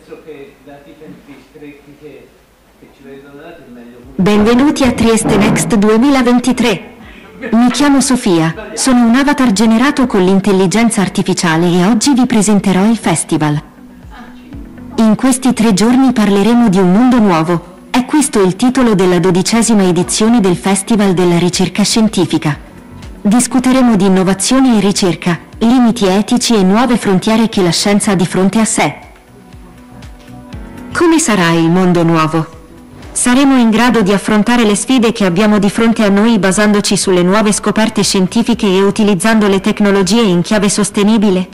penso che dati i tempi stretti che ci vengono dati è meglio. Benvenuti a Trieste Next 2023. Mi chiamo Sofia, sono un avatar generato con l'intelligenza artificiale e oggi vi presenterò il festival. In questi 3 giorni parleremo di un mondo nuovo. È questo il titolo della 12ª edizione del Festival della Ricerca Scientifica. Discuteremo di innovazione e ricerca, limiti etici e nuove frontiere che la scienza ha di fronte a sé. Come sarà il mondo nuovo? Saremo in grado di affrontare le sfide che abbiamo di fronte a noi basandoci sulle nuove scoperte scientifiche e utilizzando le tecnologie in chiave sostenibile?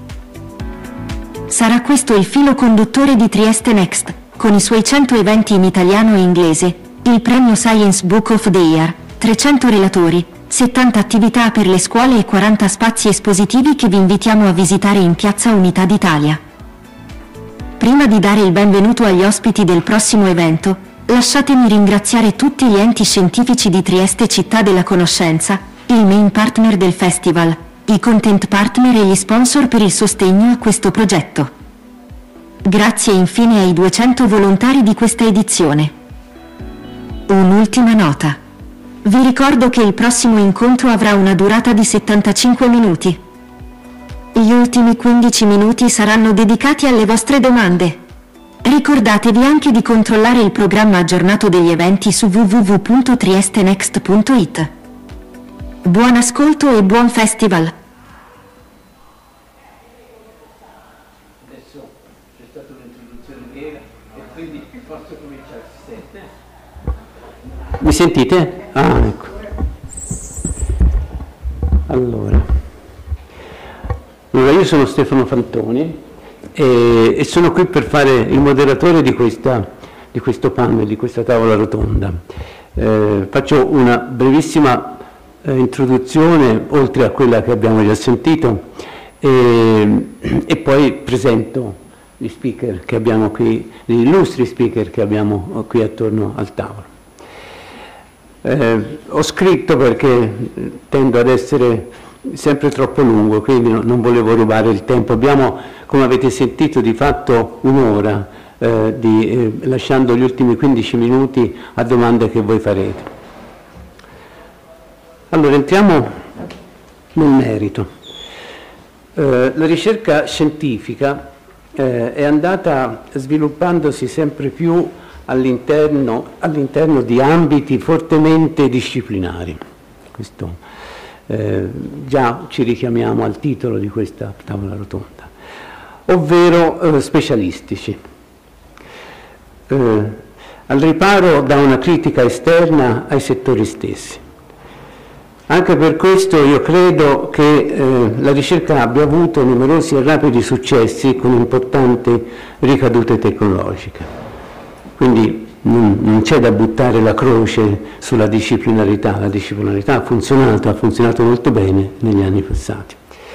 Sarà questo il filo conduttore di Trieste Next, con i suoi 100 eventi in italiano e inglese, il premio Science Book of the Year, 300 relatori, 70 attività per le scuole e 40 spazi espositivi che vi invitiamo a visitare in Piazza Unità d'Italia. Prima di dare il benvenuto agli ospiti del prossimo evento, lasciatemi ringraziare tutti gli enti scientifici di Trieste Città della Conoscenza, il main partner del festival, i content partner e gli sponsor per il sostegno a questo progetto. Grazie infine ai 200 volontari di questa edizione. Un'ultima nota. Vi ricordo che il prossimo incontro avrà una durata di 75 minuti. Gli ultimi 15 minuti saranno dedicati alle vostre domande. Ricordatevi anche di controllare il programma aggiornato degli eventi su www.triestenext.it. Buon ascolto e buon festival! Adesso c'è stata un'introduzione vera e quindi posso cominciare, si sente? Mi sentite? Ah, ecco. Allora, io sono Stefano Fantoni e sono qui per fare il moderatore di questo panel, di questa tavola rotonda. Faccio una brevissima introduzione, oltre a quella che abbiamo già sentito, e poi presento gli speaker che abbiamo qui, gli illustri speaker che abbiamo qui attorno al tavolo. Ho scritto perché tendo ad essere sempre troppo lungo, quindi non volevo rubare il tempo. Abbiamo, come avete sentito, di fatto un'ora, lasciando gli ultimi 15 minuti a domande che voi farete. Allora, entriamo nel merito. La ricerca scientifica è andata sviluppandosi sempre più all'interno di ambiti fortemente disciplinari. Questo già ci richiamiamo al titolo di questa tavola rotonda, ovvero specialistici, al riparo da una critica esterna ai settori stessi. Anche per questo io credo che la ricerca abbia avuto numerosi e rapidi successi con importanti ricadute tecnologiche. Quindi non c'è da buttare la croce sulla disciplinarità. La disciplinarità ha funzionato molto bene negli anni passati.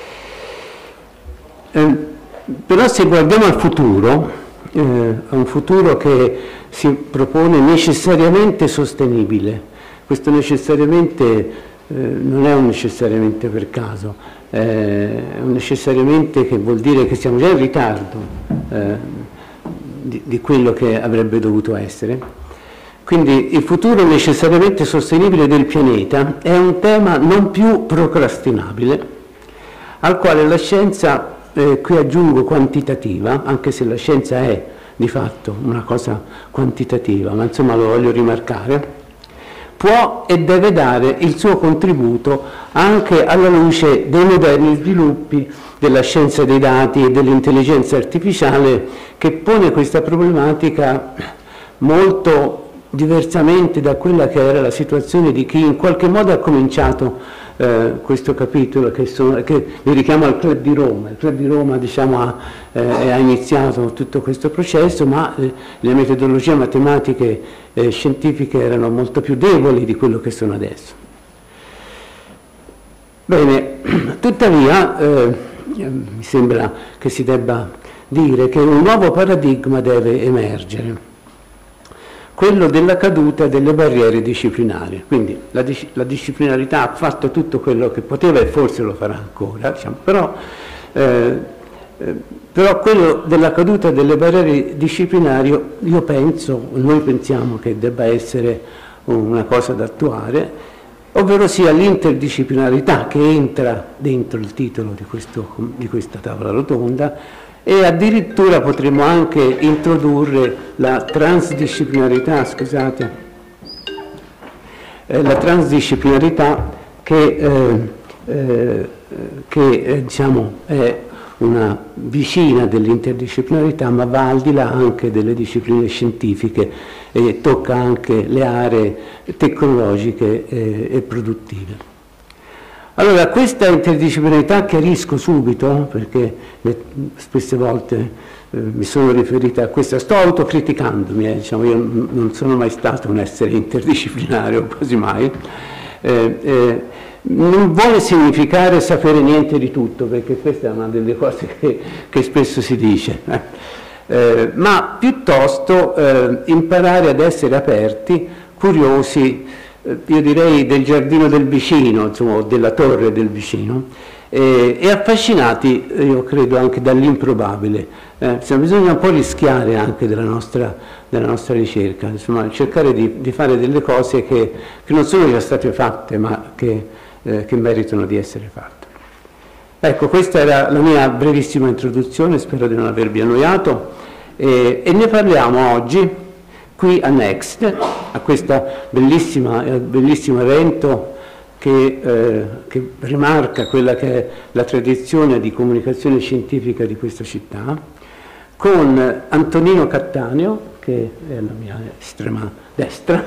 Però se guardiamo al futuro, a un futuro che si propone necessariamente sostenibile, questo necessariamente non è un necessariamente per caso, è un necessariamente che vuol dire che siamo già in ritardo di quello che avrebbe dovuto essere. Quindi il futuro necessariamente sostenibile del pianeta è un tema non più procrastinabile, al quale la scienza, qui aggiungo quantitativa, anche se la scienza è di fatto una cosa quantitativa, ma insomma lo voglio rimarcare, può e deve dare il suo contributo anche alla luce dei moderni sviluppi della scienza dei dati e dell'intelligenza artificiale, che pone questa problematica molto diversamente da quella che era la situazione di chi in qualche modo ha cominciato questo capitolo, che mi richiamo al Club di Roma. Il Club di Roma, diciamo, ha iniziato tutto questo processo, ma le metodologie matematiche scientifiche erano molto più deboli di quello che sono adesso. Bene, tuttavia mi sembra che si debba dire che un nuovo paradigma deve emergere, quello della caduta delle barriere disciplinari. Quindi la disciplinarità ha fatto tutto quello che poteva e forse lo farà ancora, diciamo, però Però quello della caduta delle barriere disciplinari, noi pensiamo che debba essere una cosa da attuare, ovvero sia l'interdisciplinarità che entra dentro il titolo di questa tavola rotonda, e addirittura potremmo anche introdurre la transdisciplinarità, che diciamo è una vicina dell'interdisciplinarità, ma va al di là anche delle discipline scientifiche e tocca anche le aree tecnologiche e produttive. Allora, questa interdisciplinarità chiarisco subito, perché spesse volte mi sono riferita a questa, sto autocriticandomi, diciamo, io non sono mai stato un essere interdisciplinario, quasi mai. Non vuole significare sapere niente di tutto, perché questa è una delle cose che spesso si dice, ma piuttosto imparare ad essere aperti, curiosi, io direi del giardino del vicino, insomma, della torre del vicino, e affascinati, io credo, anche dall'improbabile. Bisogna un po' rischiare anche della nostra ricerca, insomma, cercare di fare delle cose che non sono già state fatte, ma che meritano di essere fatte. Ecco, questa era la mia brevissima introduzione, spero di non avervi annoiato, e ne parliamo oggi qui a Next, a questo bellissimo evento che rimarca quella che è la tradizione di comunicazione scientifica di questa città, con Antonino Cattaneo, che è la mia estrema destra,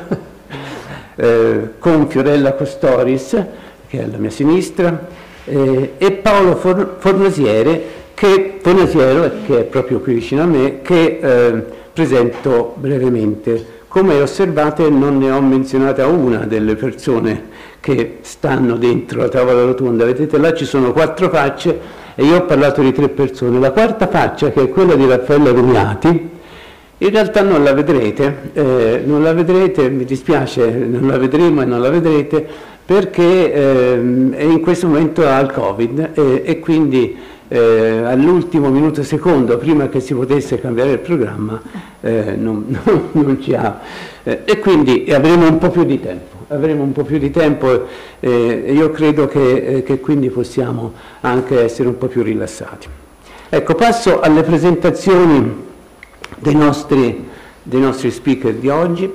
con Fiorella Costoris, che è la mia sinistra, e Paolo Fornasiero, che è proprio qui vicino a me, che presento brevemente. Come osservate, non ne ho menzionata una delle persone che stanno dentro la tavola rotonda. Vedete, là ci sono 4 facce e io ho parlato di 3 persone. La quarta faccia, che è quella di Raffaella Rumiati, in realtà non la vedrete, mi dispiace, non la vedremo e non la vedrete, perché è in questo momento al Covid e quindi all'ultimo minuto secondo, prima che si potesse cambiare il programma, non ci ha, e quindi avremo un po' più di tempo, io credo che quindi possiamo anche essere un po' più rilassati. Ecco, passo alle presentazioni dei nostri speaker di oggi.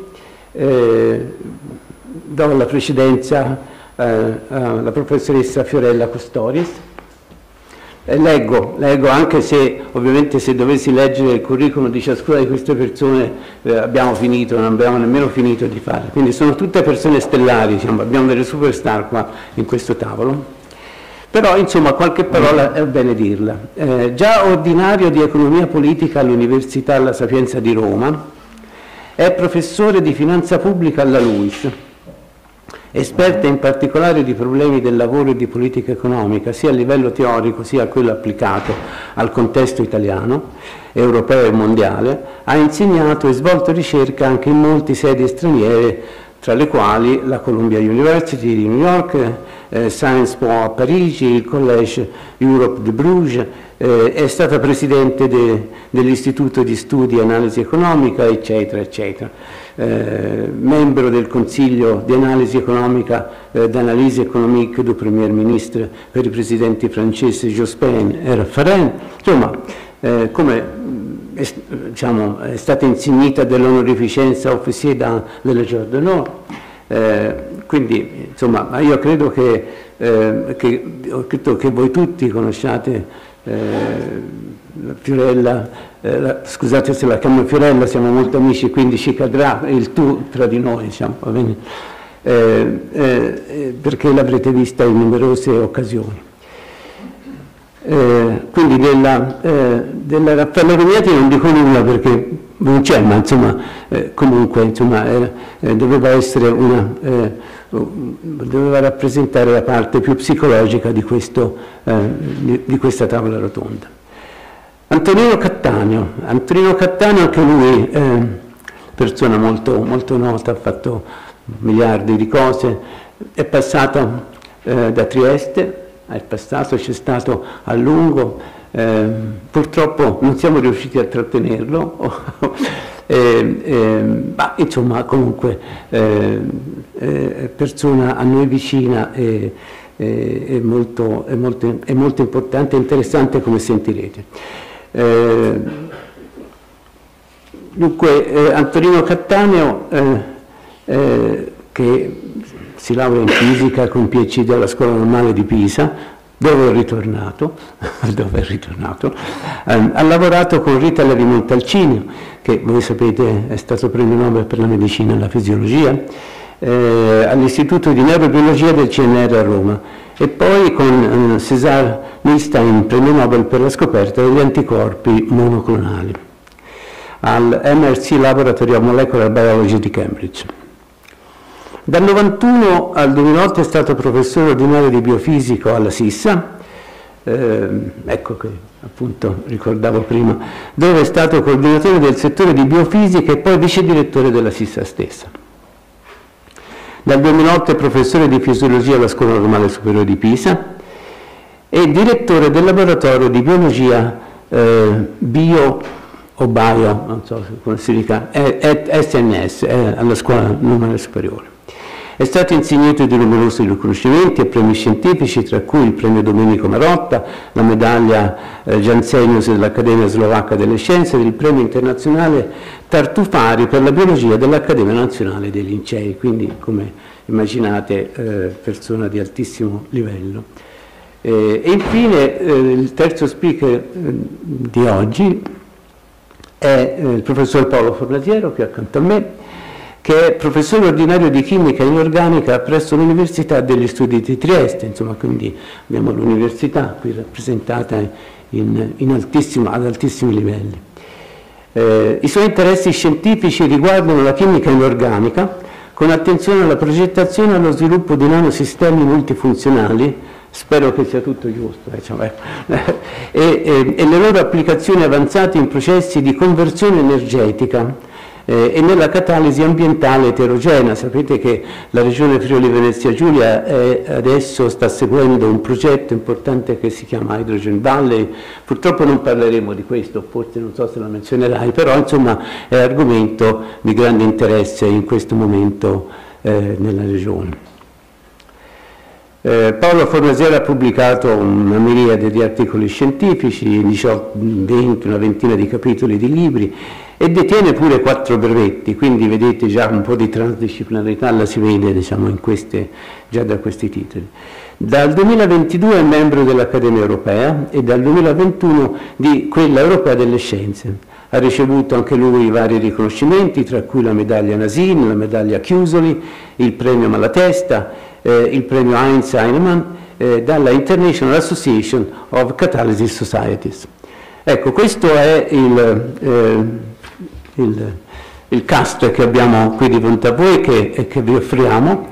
Do la precedenza alla professoressa Fiorella Costoris. Leggo, anche se ovviamente se dovessi leggere il curriculum di ciascuna di queste persone non abbiamo nemmeno finito di fare. Quindi sono tutte persone stellari, diciamo, abbiamo delle superstar qua in questo tavolo. Però insomma qualche parola è bene dirla. Già ordinario di economia politica all'Università La Sapienza di Roma, è professore di finanza pubblica alla LUISS, esperta in particolare di problemi del lavoro e di politica economica, sia a livello teorico sia a quello applicato al contesto italiano, europeo e mondiale. Ha insegnato e svolto ricerca anche in molte sedi straniere, tra le quali la Columbia University di New York, Sciences Po a Parigi, il Collège Europe de Bruges, è stata presidente dell'Istituto di Studi e Analisi Economica, eccetera, eccetera. Membro del Consiglio di Analisi Economica d'Analyse Économique du Premier Ministre per i presidenti francesi Jospin e Raffarin. Insomma, come diciamo, è stata insignita dell'onorificenza Officier dans le Légion d'honneur. Quindi insomma io credo che voi tutti conosciate Fiorella, scusate se la chiamo Fiorella, siamo molto amici, quindi ci cadrà il tu tra di noi, diciamo, va bene? Perché l'avrete vista in numerose occasioni. Quindi della Raffaella Rumiati non dico nulla perché non c'è, ma insomma comunque insomma, doveva rappresentare la parte più psicologica di questa tavola rotonda. Antonino Cattaneo, anche lui persona molto, molto nota, ha fatto miliardi di cose, è passato da Trieste, c'è stato a lungo, Purtroppo non siamo riusciti a trattenerlo, ma insomma comunque persona a noi vicina è molto importante e interessante, come sentirete. Dunque Antonino Cattaneo, che si laurea in fisica con PhD alla Scuola Normale di Pisa, dove è ritornato, ha lavorato con Rita Levi-Montalcini, che voi sapete è stato premio Nobel per la medicina e la fisiologia, all'Istituto di Neurobiologia del CNR a Roma, e poi con César Milstein, premio Nobel per la scoperta degli anticorpi monoclonali, al MRC Laboratory of Molecular Biology di Cambridge. Dal 1991 al 2008 è stato professore ordinario di biofisico alla SISSA, ecco che appunto ricordavo prima, dove è stato coordinatore del settore di biofisica e poi vice direttore della SISSA stessa. Dal 2008 è professore di fisiologia alla Scuola Normale Superiore di Pisa e direttore del laboratorio di biologia non so come si dica, SNS, alla Scuola Normale Superiore. È stato insignito di numerosi riconoscimenti e premi scientifici, tra cui il premio Domenico Marotta, la medaglia Jansenius dell'Accademia Slovacca delle Scienze e il premio internazionale Tartufari per la biologia dell'Accademia Nazionale dei Lincei, quindi come immaginate persona di altissimo livello. E infine il terzo speaker di oggi è il professor Paolo Fornasiero, qui accanto a me, che è professore ordinario di chimica inorganica presso l'Università degli Studi di Trieste, insomma, quindi abbiamo l'università qui rappresentata ad altissimi livelli. I suoi interessi scientifici riguardano la chimica inorganica, con attenzione alla progettazione e allo sviluppo di nanosistemi multifunzionali, spero che sia tutto giusto, e le loro applicazioni avanzate in processi di conversione energetica e nella catalisi ambientale eterogenea. Sapete che la regione Friuli Venezia Giulia adesso sta seguendo un progetto importante che si chiama Hydrogen Valley. Purtroppo non parleremo di questo, forse non so se lo menzionerai, però insomma è argomento di grande interesse in questo momento nella regione. Paolo Fornasiero ha pubblicato una miriade di articoli scientifici, 20, una ventina di capitoli di libri, e detiene pure 4 brevetti, quindi vedete già un po' di transdisciplinarità la si vede, diciamo, già da questi titoli. Dal 2022 è membro dell'Accademia Europea e dal 2021 di quella Europea delle Scienze. Ha ricevuto anche lui vari riconoscimenti, tra cui la medaglia Nasin, la medaglia Chiusoli, il premio Malatesta, il premio Heinz Heinemann dalla International Association of Catalysis Societies. Ecco, questo è il cast che abbiamo qui di fronte a voi e che vi offriamo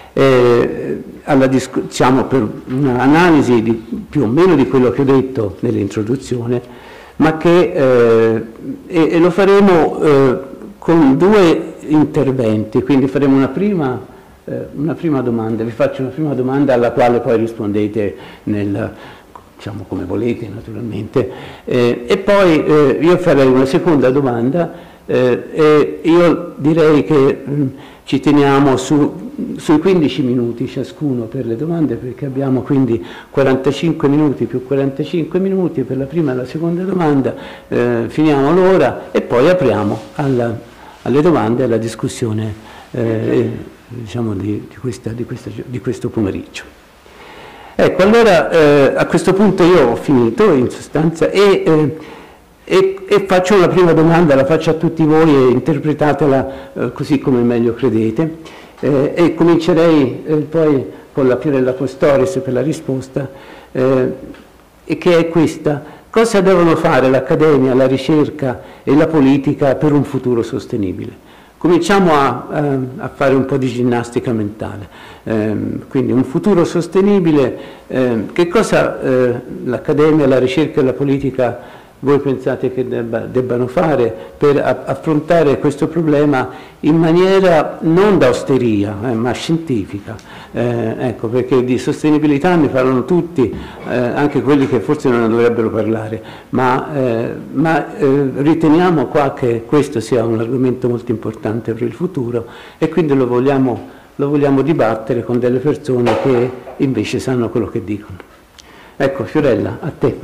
diciamo, per un'analisi più o meno di quello che ho detto nell'introduzione, ma che e lo faremo con 2 interventi, quindi faremo una prima domanda, vi faccio una prima domanda alla quale poi rispondete diciamo come volete naturalmente, e poi io farei una seconda domanda e io direi che ci teniamo sui 15 minuti ciascuno per le domande, perché abbiamo quindi 45 minuti più 45 minuti per la prima e la seconda domanda, finiamo l'ora e poi apriamo alle domande e alla discussione diciamo di questo pomeriggio. Ecco, allora a questo punto io ho finito in sostanza e faccio la prima domanda, la faccio a tutti voi e interpretatela così come meglio credete, e comincerei poi con la Fiorella Postoris per la risposta, e che è questa: cosa devono fare l'Accademia, la ricerca e la politica per un futuro sostenibile? Cominciamo a fare un po' di ginnastica mentale, quindi un futuro sostenibile, che cosa l'Accademia, la ricerca e la politica voi pensate che debbano fare per affrontare questo problema in maniera non da osteria, ma scientifica, Ecco, perché di sostenibilità ne parlano tutti, anche quelli che forse non dovrebbero parlare, ma riteniamo qua che questo sia un argomento molto importante per il futuro e quindi lo vogliamo dibattere con delle persone che invece sanno quello che dicono. Ecco, Fiorella, a te.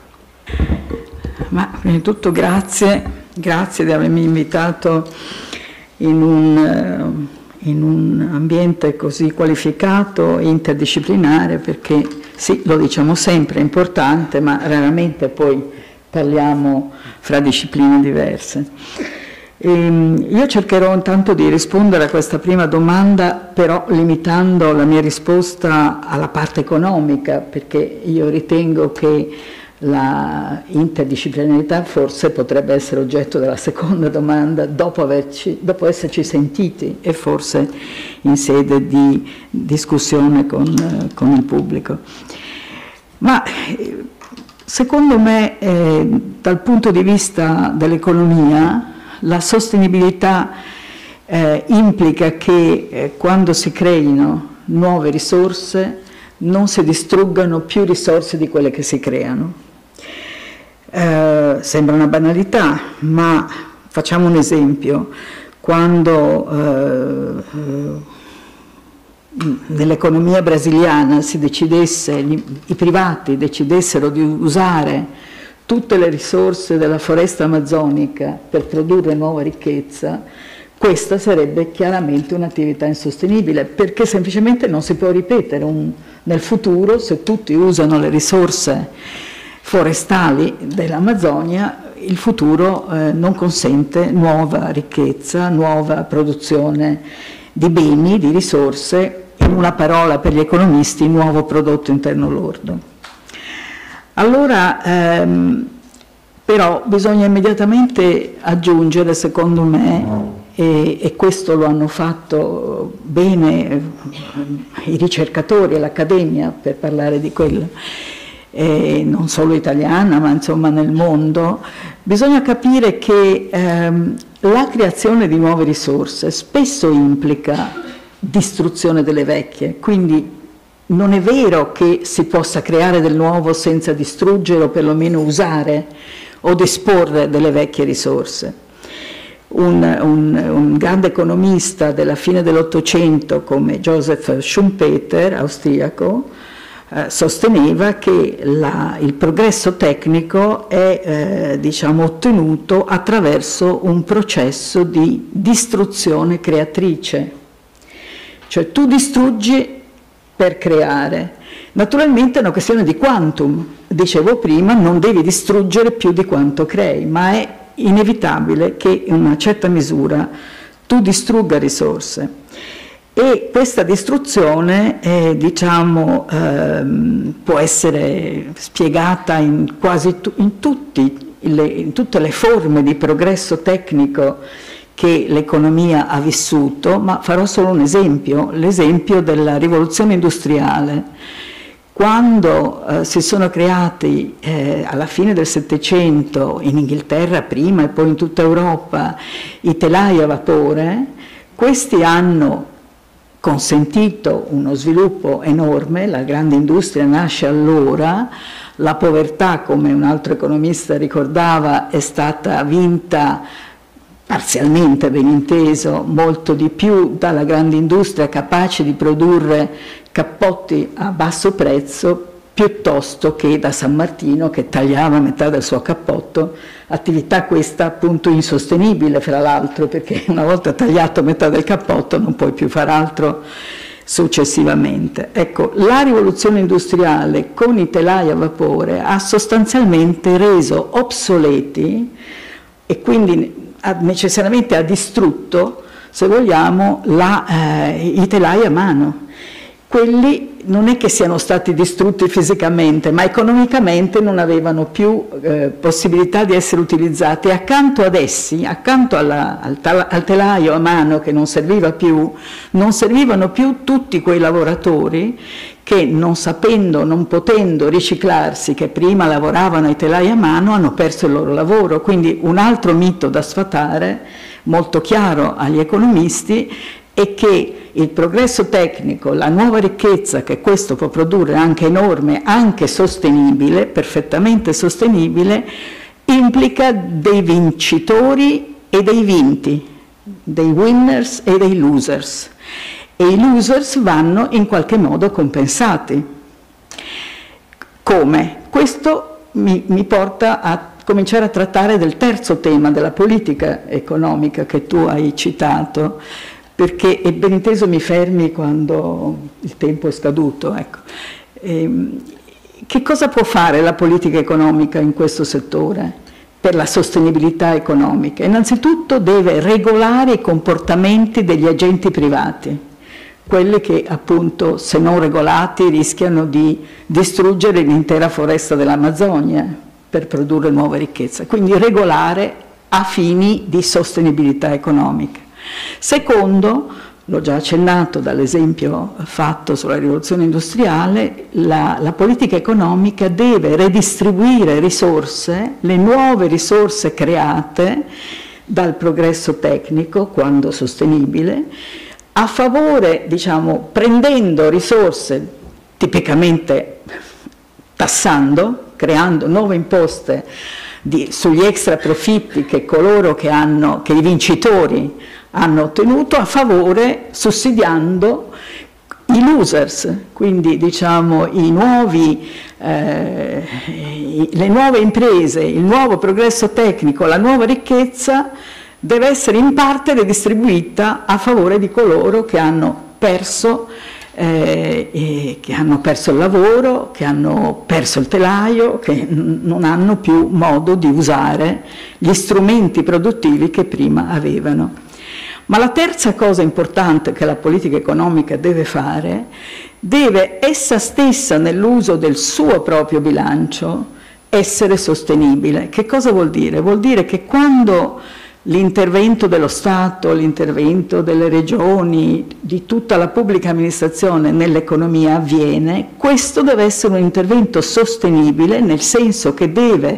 Ma prima di tutto grazie di avermi invitato in un ambiente così qualificato e interdisciplinare, perché sì, lo diciamo sempre, è importante, ma raramente poi parliamo fra discipline diverse. Io cercherò intanto di rispondere a questa prima domanda, però limitando la mia risposta alla parte economica, perché io ritengo che la interdisciplinarità forse potrebbe essere oggetto della seconda domanda dopo esserci sentiti e forse in sede di discussione con il pubblico. Ma secondo me dal punto di vista dell'economia la sostenibilità implica che quando si creino nuove risorse non si distruggano più risorse di quelle che si creano. Sembra una banalità, ma facciamo un esempio. Quando nell'economia brasiliana i privati decidessero di usare tutte le risorse della foresta amazzonica per produrre nuova ricchezza, questa sarebbe chiaramente un'attività insostenibile, perché semplicemente non si può ripetere nel futuro, se tutti usano le risorse forestali dell'Amazzonia, il futuro non consente nuova ricchezza, nuova produzione di beni, di risorse, in una parola per gli economisti, nuovo prodotto interno lordo. Allora, però bisogna immediatamente aggiungere, secondo me, e questo lo hanno fatto bene i ricercatori e l'Accademia, per parlare di quello, non solo italiana, ma insomma nel mondo, bisogna capire che la creazione di nuove risorse spesso implica distruzione delle vecchie, quindi non è vero che si possa creare del nuovo senza distruggere o perlomeno usare o disporre delle vecchie risorse. Un grande economista della fine dell'Ottocento come Joseph Schumpeter, austriaco, sosteneva che il progresso tecnico è ottenuto attraverso un processo di distruzione creatrice, cioè tu distruggi per creare. Naturalmente è una questione di quantum, dicevo prima, non devi distruggere più di quanto crei, ma è inevitabile che in una certa misura tu distrugga risorse. E questa distruzione può essere spiegata in tutte le forme di progresso tecnico che l'economia ha vissuto, ma farò solo un esempio, l'esempio della rivoluzione industriale. Quando si sono creati alla fine del Settecento, in Inghilterra prima e poi in tutta Europa, i telai a vapore, questi hanno consentito uno sviluppo enorme, la grande industria nasce allora, la povertà, come un altro economista ricordava, è stata vinta parzialmente, ben inteso, molto di più dalla grande industria capace di produrre cappotti a basso prezzo piuttosto che da San Martino che tagliava metà del suo cappotto, attività questa appunto insostenibile fra l'altro, perché una volta tagliato metà del cappotto non puoi più far altro successivamente. Ecco, la rivoluzione industriale con i telai a vapore ha sostanzialmente reso obsoleti e quindi necessariamente ha distrutto, se vogliamo, i telai a mano. Quelli non è che siano stati distrutti fisicamente, ma economicamente non avevano più possibilità di essere utilizzati. E accanto ad essi, accanto al telaio a mano che non serviva più, non servivano più tutti quei lavoratori che non sapendo, non potendo riciclarsi, che prima lavoravano ai telai a mano, hanno perso il loro lavoro. Quindi un altro mito da sfatare, molto chiaro agli economisti, e che il progresso tecnico, la nuova ricchezza che questo può produrre, anche enorme, anche sostenibile, perfettamente sostenibile, implica dei vincitori e dei vinti, dei winners e dei losers, e i losers vanno in qualche modo compensati. Come? Questo mi porta a cominciare a trattare del terzo tema della politica economica che tu hai citato, perché è ben inteso mi fermi quando il tempo è scaduto. Ecco. Che cosa può fare la politica economica in questo settore per la sostenibilità economica? Innanzitutto deve regolare i comportamenti degli agenti privati, quelli che appunto, se non regolati, rischiano di distruggere l'intera foresta dell'Amazzonia per produrre nuova ricchezza. Quindi regolare a fini di sostenibilità economica. Secondo, l'ho già accennato dall'esempio fatto sulla rivoluzione industriale, la politica economica deve redistribuire risorse, le nuove risorse create dal progresso tecnico, quando sostenibile, a favore, diciamo, prendendo risorse, tipicamente tassando, creando nuove imposte sugli extra profitti che coloro che i vincitori hanno ottenuto, a favore, sussidiando i losers, quindi diciamo le nuove imprese, il nuovo progresso tecnico, la nuova ricchezza deve essere in parte redistribuita a favore di coloro che hanno perso il lavoro, che hanno perso il telaio, che non hanno più modo di usare gli strumenti produttivi che prima avevano. Ma la terza cosa importante che la politica economica deve fare, deve essa stessa nell'uso del suo proprio bilancio essere sostenibile. Che cosa vuol dire? Vuol dire che quando l'intervento dello Stato, l'intervento delle regioni, di tutta la pubblica amministrazione nell'economia avviene, questo deve essere un intervento sostenibile, nel senso che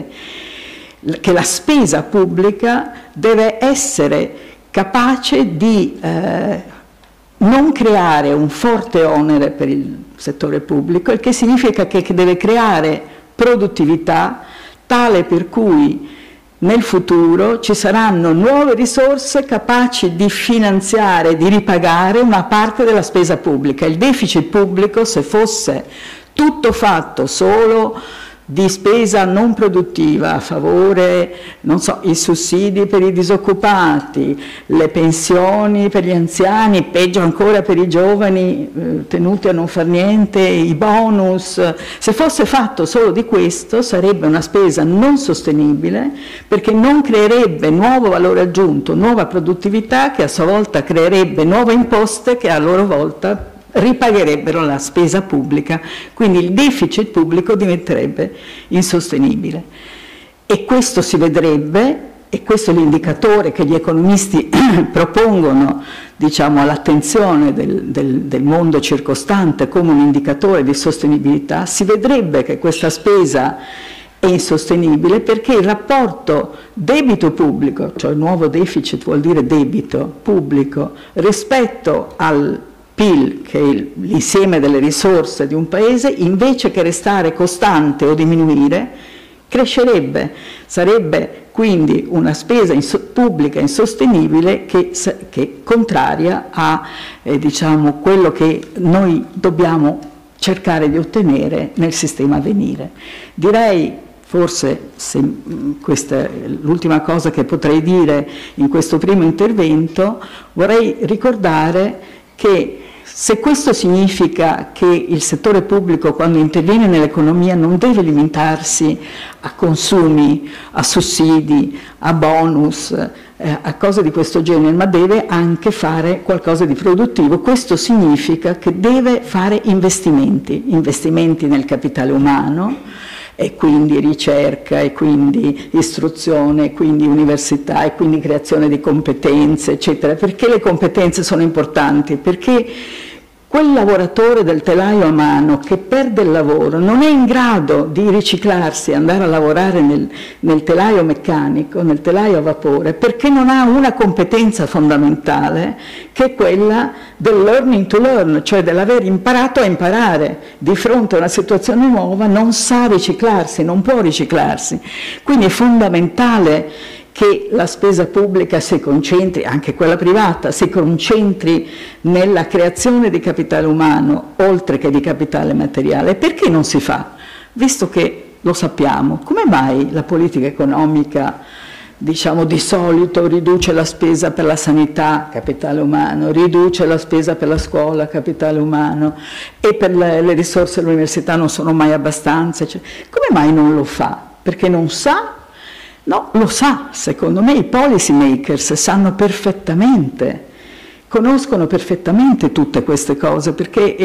la spesa pubblica deve essere capace di non creare un forte onere per il settore pubblico, il che significa che deve creare produttività tale per cui nel futuro ci saranno nuove risorse capaci di finanziare, di ripagare una parte della spesa pubblica. Il deficit pubblico, se fosse tutto fatto solo di spesa non produttiva a favore, non so, i sussidi per i disoccupati, le pensioni per gli anziani, peggio ancora per i giovani tenuti a non far niente, i bonus, se fosse fatto solo di questo sarebbe una spesa non sostenibile, perché non creerebbe nuovo valore aggiunto, nuova produttività, che a sua volta creerebbe nuove imposte che a loro volta ripagherebbero la spesa pubblica, quindi il deficit pubblico diventerebbe insostenibile. E questo si vedrebbe, e questo è l'indicatore che gli economisti propongono, diciamo, all'attenzione del mondo circostante come un indicatore di sostenibilità, si vedrebbe che questa spesa è insostenibile perché il rapporto debito pubblico, cioè il nuovo deficit vuol dire debito pubblico, rispetto al PIL, che è l'insieme delle risorse di un paese, invece che restare costante o diminuire, crescerebbe. Sarebbe quindi una spesa pubblica insostenibile che contraria a diciamo, quello che noi dobbiamo cercare di ottenere nel sistema a venire. Direi, forse questa è l'ultima cosa che potrei dire in questo primo intervento, vorrei ricordare che se questo significa che il settore pubblico, quando interviene nell'economia, non deve limitarsi a consumi, a sussidi, a bonus, a cose di questo genere, ma deve anche fare qualcosa di produttivo, questo significa che deve fare investimenti nel capitale umano, e quindi ricerca, e quindi istruzione, e quindi università, e quindi creazione di competenze, eccetera. Perché le competenze sono importanti? Perché quel lavoratore del telaio a mano che perde il lavoro non è in grado di riciclarsi e andare a lavorare nel telaio meccanico, nel telaio a vapore, perché non ha una competenza fondamentale che è quella del learning to learn, cioè dell'aver imparato a imparare. Di fronte a una situazione nuova non sa riciclarsi, non può riciclarsi. Quindi è fondamentale che la spesa pubblica si concentri, anche quella privata, si concentri nella creazione di capitale umano oltre che di capitale materiale. Perché non si fa? Visto che lo sappiamo, come mai la politica economica, diciamo, di solito riduce la spesa per la sanità, capitale umano, riduce la spesa per la scuola, capitale umano, e per le risorse dell'università non sono mai abbastanza? Cioè, come mai non lo fa? Perché non sa? No, lo sa, secondo me i policy makers sanno perfettamente, conoscono perfettamente tutte queste cose, perché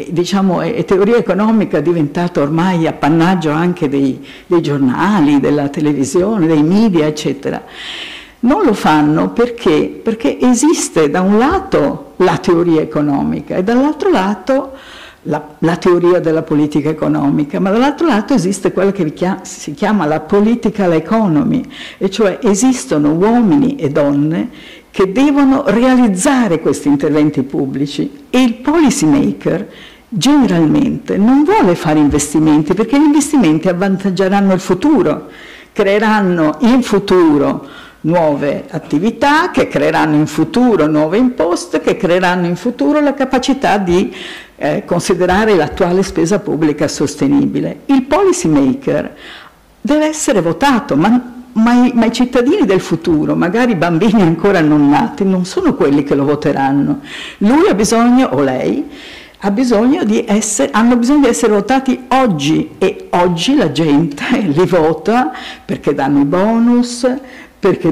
è teoria economica diventata ormai appannaggio anche dei giornali, della televisione, dei media, eccetera. Non lo fanno perché esiste da un lato la teoria economica e dall'altro lato la teoria della politica economica, ma dall'altro lato esiste quella che si chiama la political economy, e cioè esistono uomini e donne che devono realizzare questi interventi pubblici, e il policy maker generalmente non vuole fare investimenti, perché gli investimenti avvantaggeranno il futuro, creeranno in futuro nuove attività, che creeranno in futuro nuove imposte, che creeranno in futuro la capacità di considerare l'attuale spesa pubblica sostenibile. Il policy maker deve essere votato, ma i cittadini del futuro, magari bambini ancora non nati, non sono quelli che lo voteranno. Lui ha bisogno, o lei, hanno bisogno di essere votati oggi, e oggi la gente li vota perché danno i bonus, perché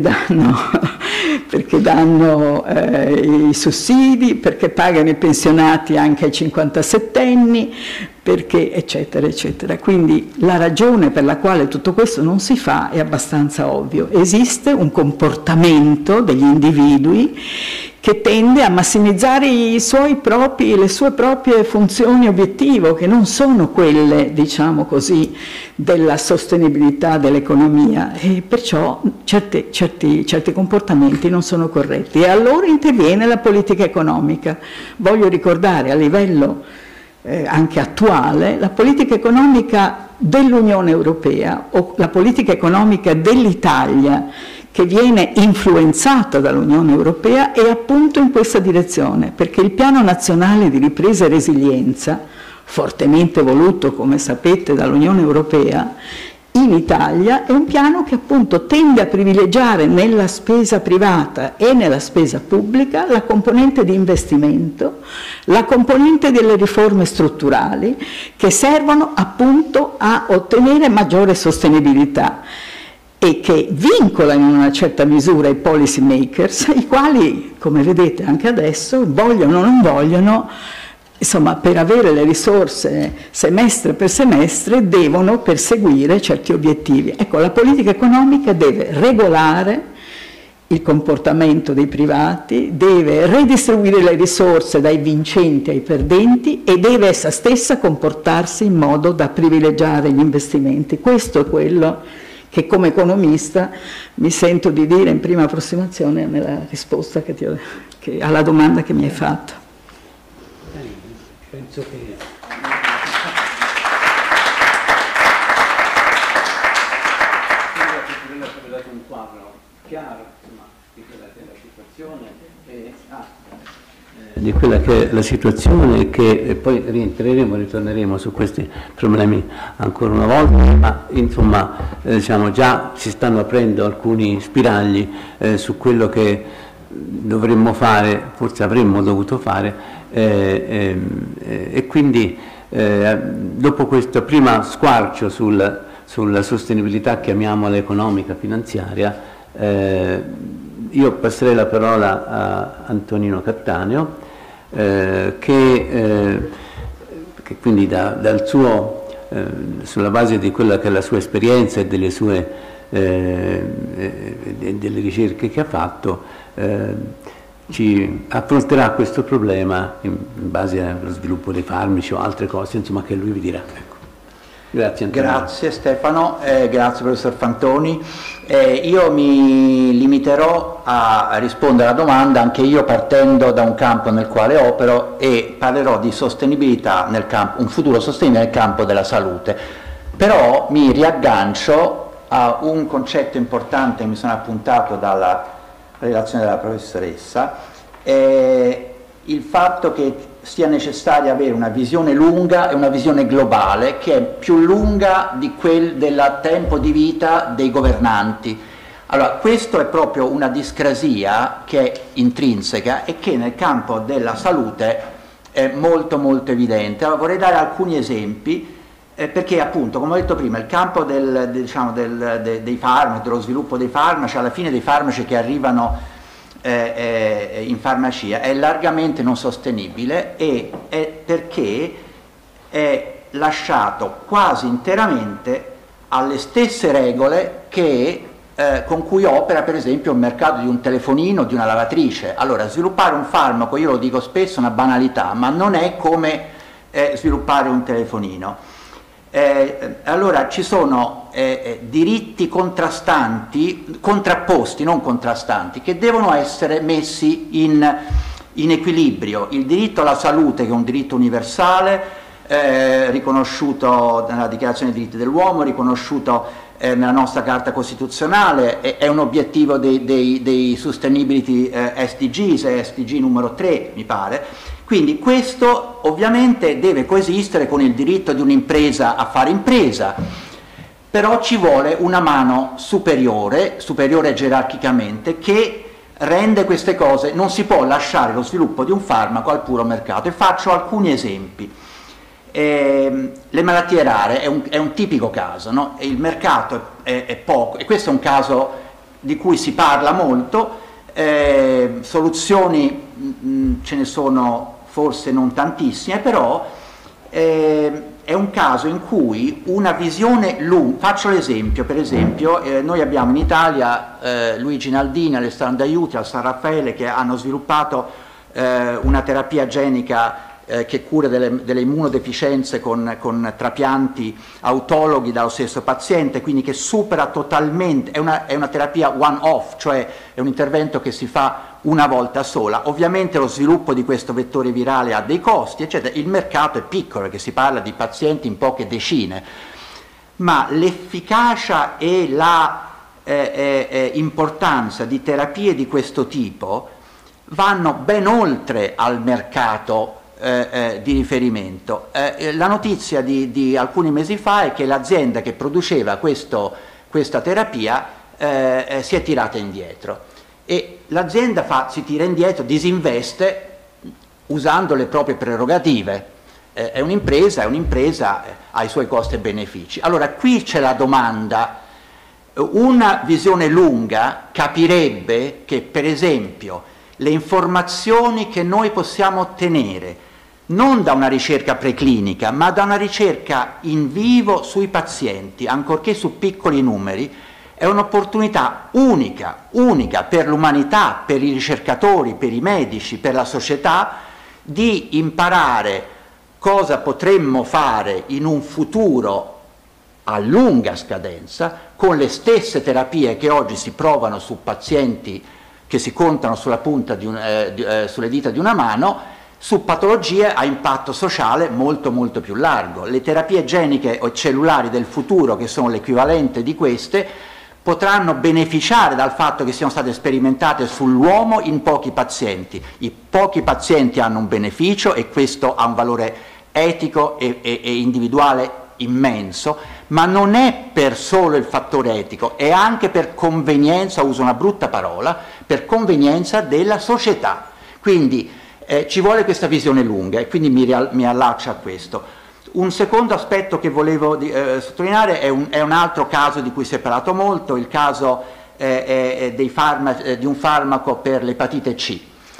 danno i sussidi, perché pagano i pensionati anche ai 57enni, perché eccetera eccetera. Quindi la ragione per la quale tutto questo non si fa è abbastanza ovvio. Esiste un comportamento degli individui che tende a massimizzare le sue proprie funzioni obiettivo, che non sono quelle, diciamo così, della sostenibilità dell'economia, e perciò certi comportamenti non sono corretti. E allora interviene la politica economica. Voglio ricordare a livello anche attuale la politica economica dell'Unione Europea, o la politica economica dell'Italia, che viene influenzata dall'Unione Europea, è appunto in questa direzione, perché il Piano Nazionale di Ripresa e Resilienza, fortemente voluto, come sapete, dall'Unione Europea, in Italia è un piano che appunto tende a privilegiare nella spesa privata e nella spesa pubblica la componente di investimento, la componente delle riforme strutturali, che servono appunto a ottenere maggiore sostenibilità, e che vincola in una certa misura i policy makers, i quali, come vedete anche adesso, vogliono o non vogliono, insomma, per avere le risorse semestre per semestre, devono perseguire certi obiettivi. Ecco, la politica economica deve regolare il comportamento dei privati, deve redistribuire le risorse dai vincenti ai perdenti, e deve essa stessa comportarsi in modo da privilegiare gli investimenti. Questo è quello che come economista mi sento di dire in prima approssimazione nella risposta alla domanda che mi hai fatto. Penso che avete dato un quadro chiaro, insomma, di quella che è la situazione di quella che è la situazione, e che poi ritorneremo su questi problemi ancora una volta, ma insomma diciamo, già si stanno aprendo alcuni spiragli su quello che dovremmo fare, forse avremmo dovuto fare, e quindi dopo questo primo squarcio sulla sostenibilità, chiamiamola economica, finanziaria, io passerei la parola a Antonino Cattaneo, che quindi dal suo, sulla base di quella che è la sua esperienza e delle sue delle ricerche che ha fatto, ci affronterà questo problema in base allo sviluppo dei farmaci o altre cose, insomma, che lui vi dirà. Ecco. Grazie Antonio. Grazie Stefano, grazie professor Fantoni. Io mi limiterò a rispondere alla domanda, anche io partendo da un campo nel quale opero, e parlerò di sostenibilità nel campo, un futuro sostenibile nel campo della salute. Però mi riaggancio a un concetto importante che mi sono appuntato dalla relazione della professoressa, il fatto che sia necessario avere una visione lunga e una visione globale, che è più lunga di quel del tempo di vita dei governanti. Allora, questo è proprio una discrasia che è intrinseca e che nel campo della salute è molto molto evidente. Allora, vorrei dare alcuni esempi, perché appunto, come ho detto prima, il campo dei farmaci, dello sviluppo dei farmaci, alla fine dei farmaci che arrivano in farmacia, è largamente non sostenibile, e è perché è lasciato quasi interamente alle stesse regole che con cui opera per esempio il mercato di un telefonino, di una lavatrice. Allora, sviluppare un farmaco, io lo dico spesso, è una banalità, ma non è come sviluppare un telefonino. Allora ci sono diritti contrapposti, non contrastanti, che devono essere messi in equilibrio. Il diritto alla salute, che è un diritto universale, riconosciuto nella Dichiarazione dei diritti dell'uomo, riconosciuto nella nostra Carta Costituzionale, è un obiettivo dei Sustainability SDGs, SDG numero 3 mi pare. Quindi questo ovviamente deve coesistere con il diritto di un'impresa a fare impresa, però ci vuole una mano superiore gerarchicamente, che rende queste cose. Non si può lasciare lo sviluppo di un farmaco al puro mercato, e faccio alcuni esempi. Le malattie rare è un tipico caso, no? Il mercato è poco, e questo è un caso di cui si parla molto. Soluzioni ce ne sono forse non tantissime, però è un caso in cui una visione lunga. Faccio l'esempio, per esempio, noi abbiamo in Italia Luigi Naldini, Alessandro Aiuti, al San Raffaele, che hanno sviluppato una terapia genica che cura delle immunodeficienze con trapianti autologhi dallo stesso paziente, quindi che supera totalmente, è una terapia one-off, cioè è un intervento che si fa una volta sola. Ovviamente lo sviluppo di questo vettore virale ha dei costi, eccetera. Il mercato è piccolo, perché si parla di pazienti in poche decine, ma l'efficacia e la importanza di terapie di questo tipo vanno ben oltre al mercato di riferimento. La notizia di alcuni mesi fa è che l'azienda che produceva questa terapia si è tirata indietro, e l'azienda si tira indietro, disinveste usando le proprie prerogative. È un'impresa, ha i suoi costi e benefici. Allora qui c'è la domanda. Una visione lunga capirebbe che, per esempio, le informazioni che noi possiamo ottenere non da una ricerca preclinica, ma da una ricerca in vivo sui pazienti, ancorché su piccoli numeri, è un'opportunità unica per l'umanità, per i ricercatori, per i medici, per la società, di imparare cosa potremmo fare in un futuro a lunga scadenza con le stesse terapie che oggi si provano su pazienti che si contano sulla punta sulle dita di una mano, su patologie a impatto sociale molto molto più largo. Le terapie geniche o cellulari del futuro, che sono l'equivalente di queste, potranno beneficiare dal fatto che siano state sperimentate sull'uomo in pochi pazienti. I pochi pazienti hanno un beneficio, e questo ha un valore etico e individuale immenso, ma non è per solo il fattore etico, è anche per convenienza, uso una brutta parola, per convenienza della società. Quindi ci vuole questa visione lunga, e quindi mi allaccio a questo. Un secondo aspetto che volevo sottolineare è un altro caso di cui si è parlato molto, il caso di un farmaco per l'epatite C.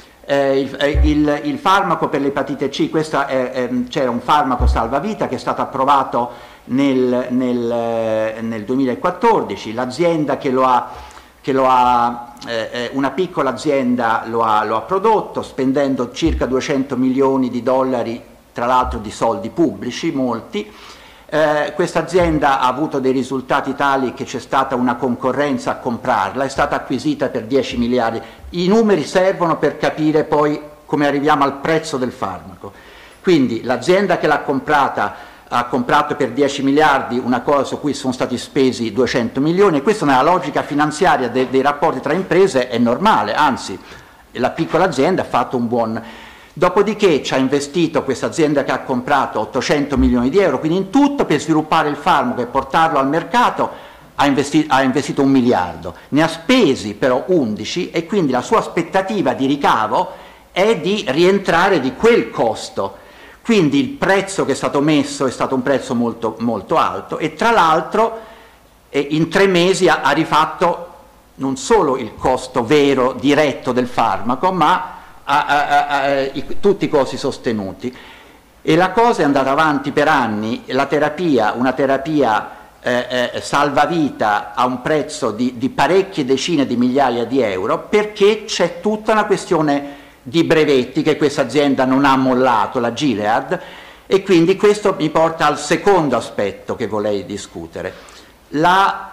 Il farmaco per l'epatite C, c'era un farmaco salvavita che è stato approvato nel 2014, l'azienda che lo ha una piccola azienda lo ha prodotto spendendo circa 200 milioni di dollari, tra l'altro di soldi pubblici, molti. Questa azienda ha avuto dei risultati tali che c'è stata una concorrenza a comprarla, è stata acquisita per 10 miliardi. I numeri servono per capire poi come arriviamo al prezzo del farmaco. Quindi l'azienda che l'ha comprata ha comprato per 10 miliardi una cosa su cui sono stati spesi 200 milioni, e questo nella logica finanziaria dei rapporti tra imprese è normale, anzi la piccola azienda ha fatto un buon... Dopodiché ci ha investito questa azienda che ha comprato 800 milioni di euro, quindi in tutto per sviluppare il farmaco e portarlo al mercato ha investito 1 miliardo, ne ha spesi però 11, e quindi la sua aspettativa di ricavo è di rientrare di quel costo. Quindi il prezzo che è stato messo è stato un prezzo molto, molto alto, e tra l'altro in 3 mesi ha rifatto non solo il costo vero diretto del farmaco, ma tutti i costi sostenuti. E la cosa è andata avanti per anni. La terapia, una terapia salvavita a un prezzo di parecchie decine di migliaia di euro, perché c'è tutta una questione di brevetti che questa azienda non ha mollato, la Gilead, e quindi questo mi porta al secondo aspetto che vorrei discutere, la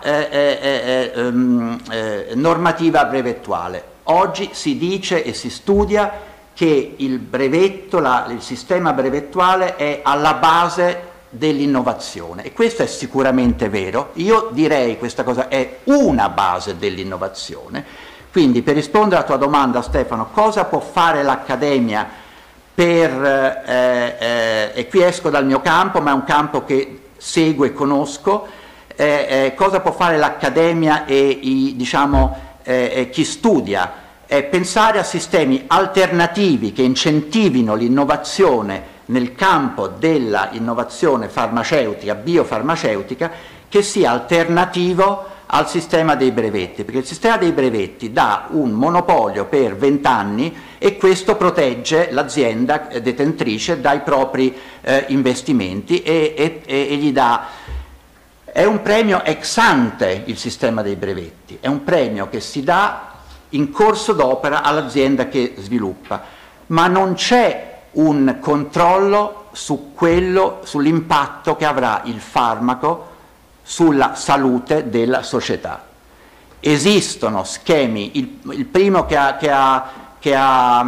normativa brevettuale. Oggi si dice e si studia che il brevetto, il sistema brevettuale è alla base dell'innovazione, e questo è sicuramente vero. Io direi questa cosa è una base dell'innovazione. Quindi, per rispondere alla tua domanda, Stefano, cosa può fare l'Accademia per... e qui esco dal mio campo, ma è un campo che seguo e conosco, cosa può fare l'Accademia e chi studia? Pensare a sistemi alternativi che incentivino l'innovazione nel campo dell'innovazione farmaceutica, biofarmaceutica, che sia alternativo al sistema dei brevetti, perché il sistema dei brevetti dà un monopolio per 20 anni e questo protegge l'azienda detentrice dai propri investimenti e gli dà... È un premio ex ante il sistema dei brevetti, è un premio che si dà in corso d'opera all'azienda che sviluppa, ma non c'è un controllo sull'impatto che avrà il farmaco sulla salute della società. Esistono schemi, il primo che ha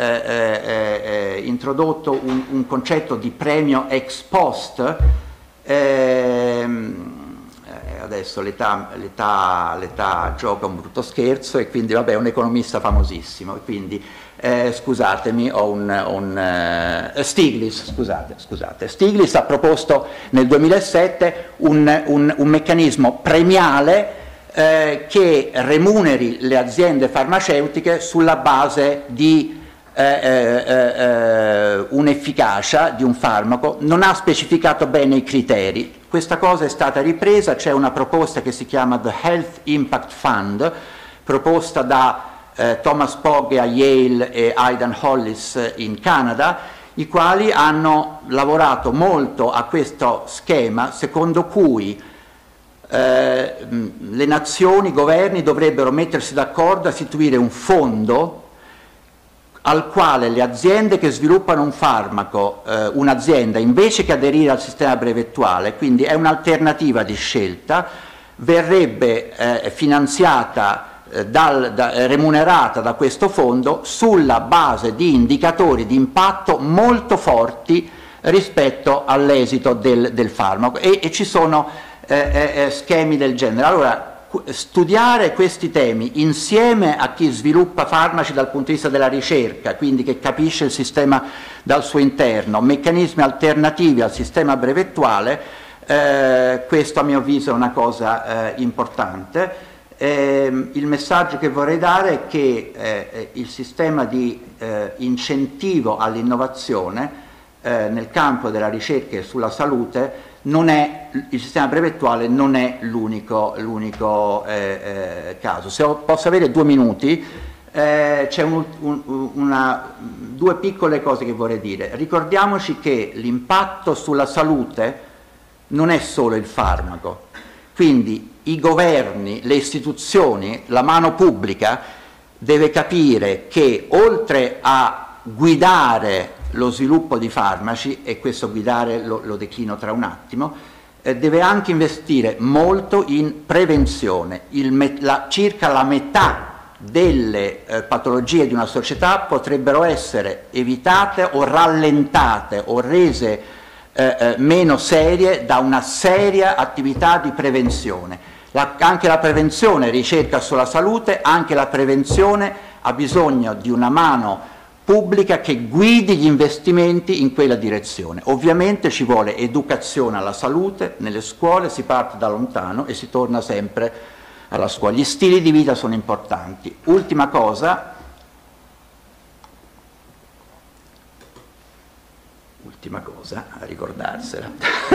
introdotto un concetto di premio ex post, adesso l'età gioca un brutto scherzo, e quindi vabbè, è un economista famosissimo, e quindi scusatemi, ho Stiglitz, scusate. Stiglitz ha proposto nel 2007 un meccanismo premiale che remuneri le aziende farmaceutiche sulla base di un'efficacia di un farmaco. Non ha specificato bene i criteri. Questa cosa è stata ripresa, c'è una proposta che si chiama The Health Impact Fund, proposta da Thomas Pogge a Yale e Aidan Hollis in Canada, i quali hanno lavorato molto a questo schema secondo cui le nazioni, i governi dovrebbero mettersi d'accordo a istituire un fondo al quale le aziende che sviluppano un farmaco, un'azienda invece che aderire al sistema brevettuale, quindi è un'alternativa di scelta, verrebbe finanziata, remunerata da questo fondo sulla base di indicatori di impatto molto forti rispetto all'esito del farmaco, e ci sono schemi del genere. Allora, studiare questi temi insieme a chi sviluppa farmaci dal punto di vista della ricerca, quindi che capisce il sistema dal suo interno, meccanismi alternativi al sistema brevettuale, questo a mio avviso è una cosa importante. Il messaggio che vorrei dare è che il sistema di incentivo all'innovazione nel campo della ricerca e sulla salute il sistema brevettuale non è l'unico caso. Se posso avere 2 minuti, c'è due piccole cose che vorrei dire. Ricordiamoci che l'impatto sulla salute non è solo il farmaco, quindi i governi, le istituzioni, la mano pubblica deve capire che oltre a guidare lo sviluppo di farmaci, e questo guidare lo declino tra un attimo, deve anche investire molto in prevenzione. Circa la metà delle patologie di una società potrebbero essere evitate o rallentate o rese meno serie da una seria attività di prevenzione. Anche la prevenzione ricerca sulla salute, anche la prevenzione ha bisogno di una mano pubblica che guidi gli investimenti in quella direzione. Ovviamente ci vuole educazione alla salute nelle scuole, si parte da lontano e si torna sempre alla scuola. Gli stili di vita sono importanti. Ultima cosa, a ricordarsela.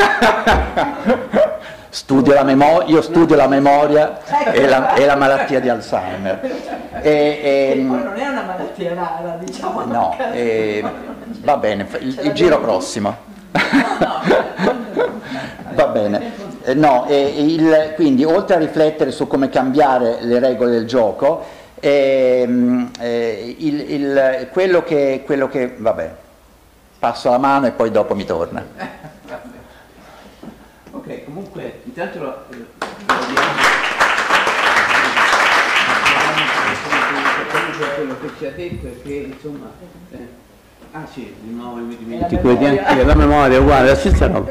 Io studio la memoria e la malattia di Alzheimer. Poi non è una malattia rara, diciamo. No, va bene, il giro prossimo. Va bene. Quindi oltre a riflettere su come cambiare le regole del gioco, quello che vabbè, passo la mano e poi dopo mi torna. Ok, comunque intanto quello che ci ha detto è che insomma sì, di nuovo mi dimentico la memoria è uguale, la stessa roba.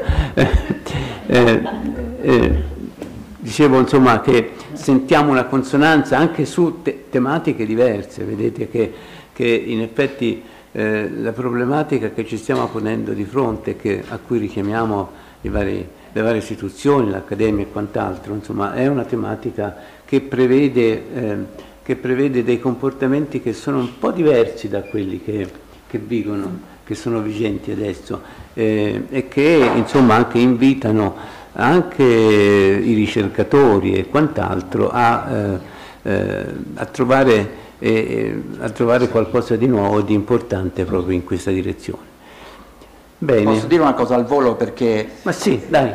Dicevo insomma che sentiamo una consonanza anche su tematiche diverse, vedete che in effetti la problematica che ci stiamo ponendo di fronte, a cui richiamiamo le varie istituzioni, l'accademia e quant'altro, insomma è una tematica che prevede dei comportamenti che sono un po' diversi da quelli che vigono, che sono vigenti adesso, e che insomma anche invitano anche i ricercatori e quant'altro a trovare qualcosa di nuovo, di importante proprio in questa direzione. Bene. Posso dire una cosa al volo perché... Ma sì, dai.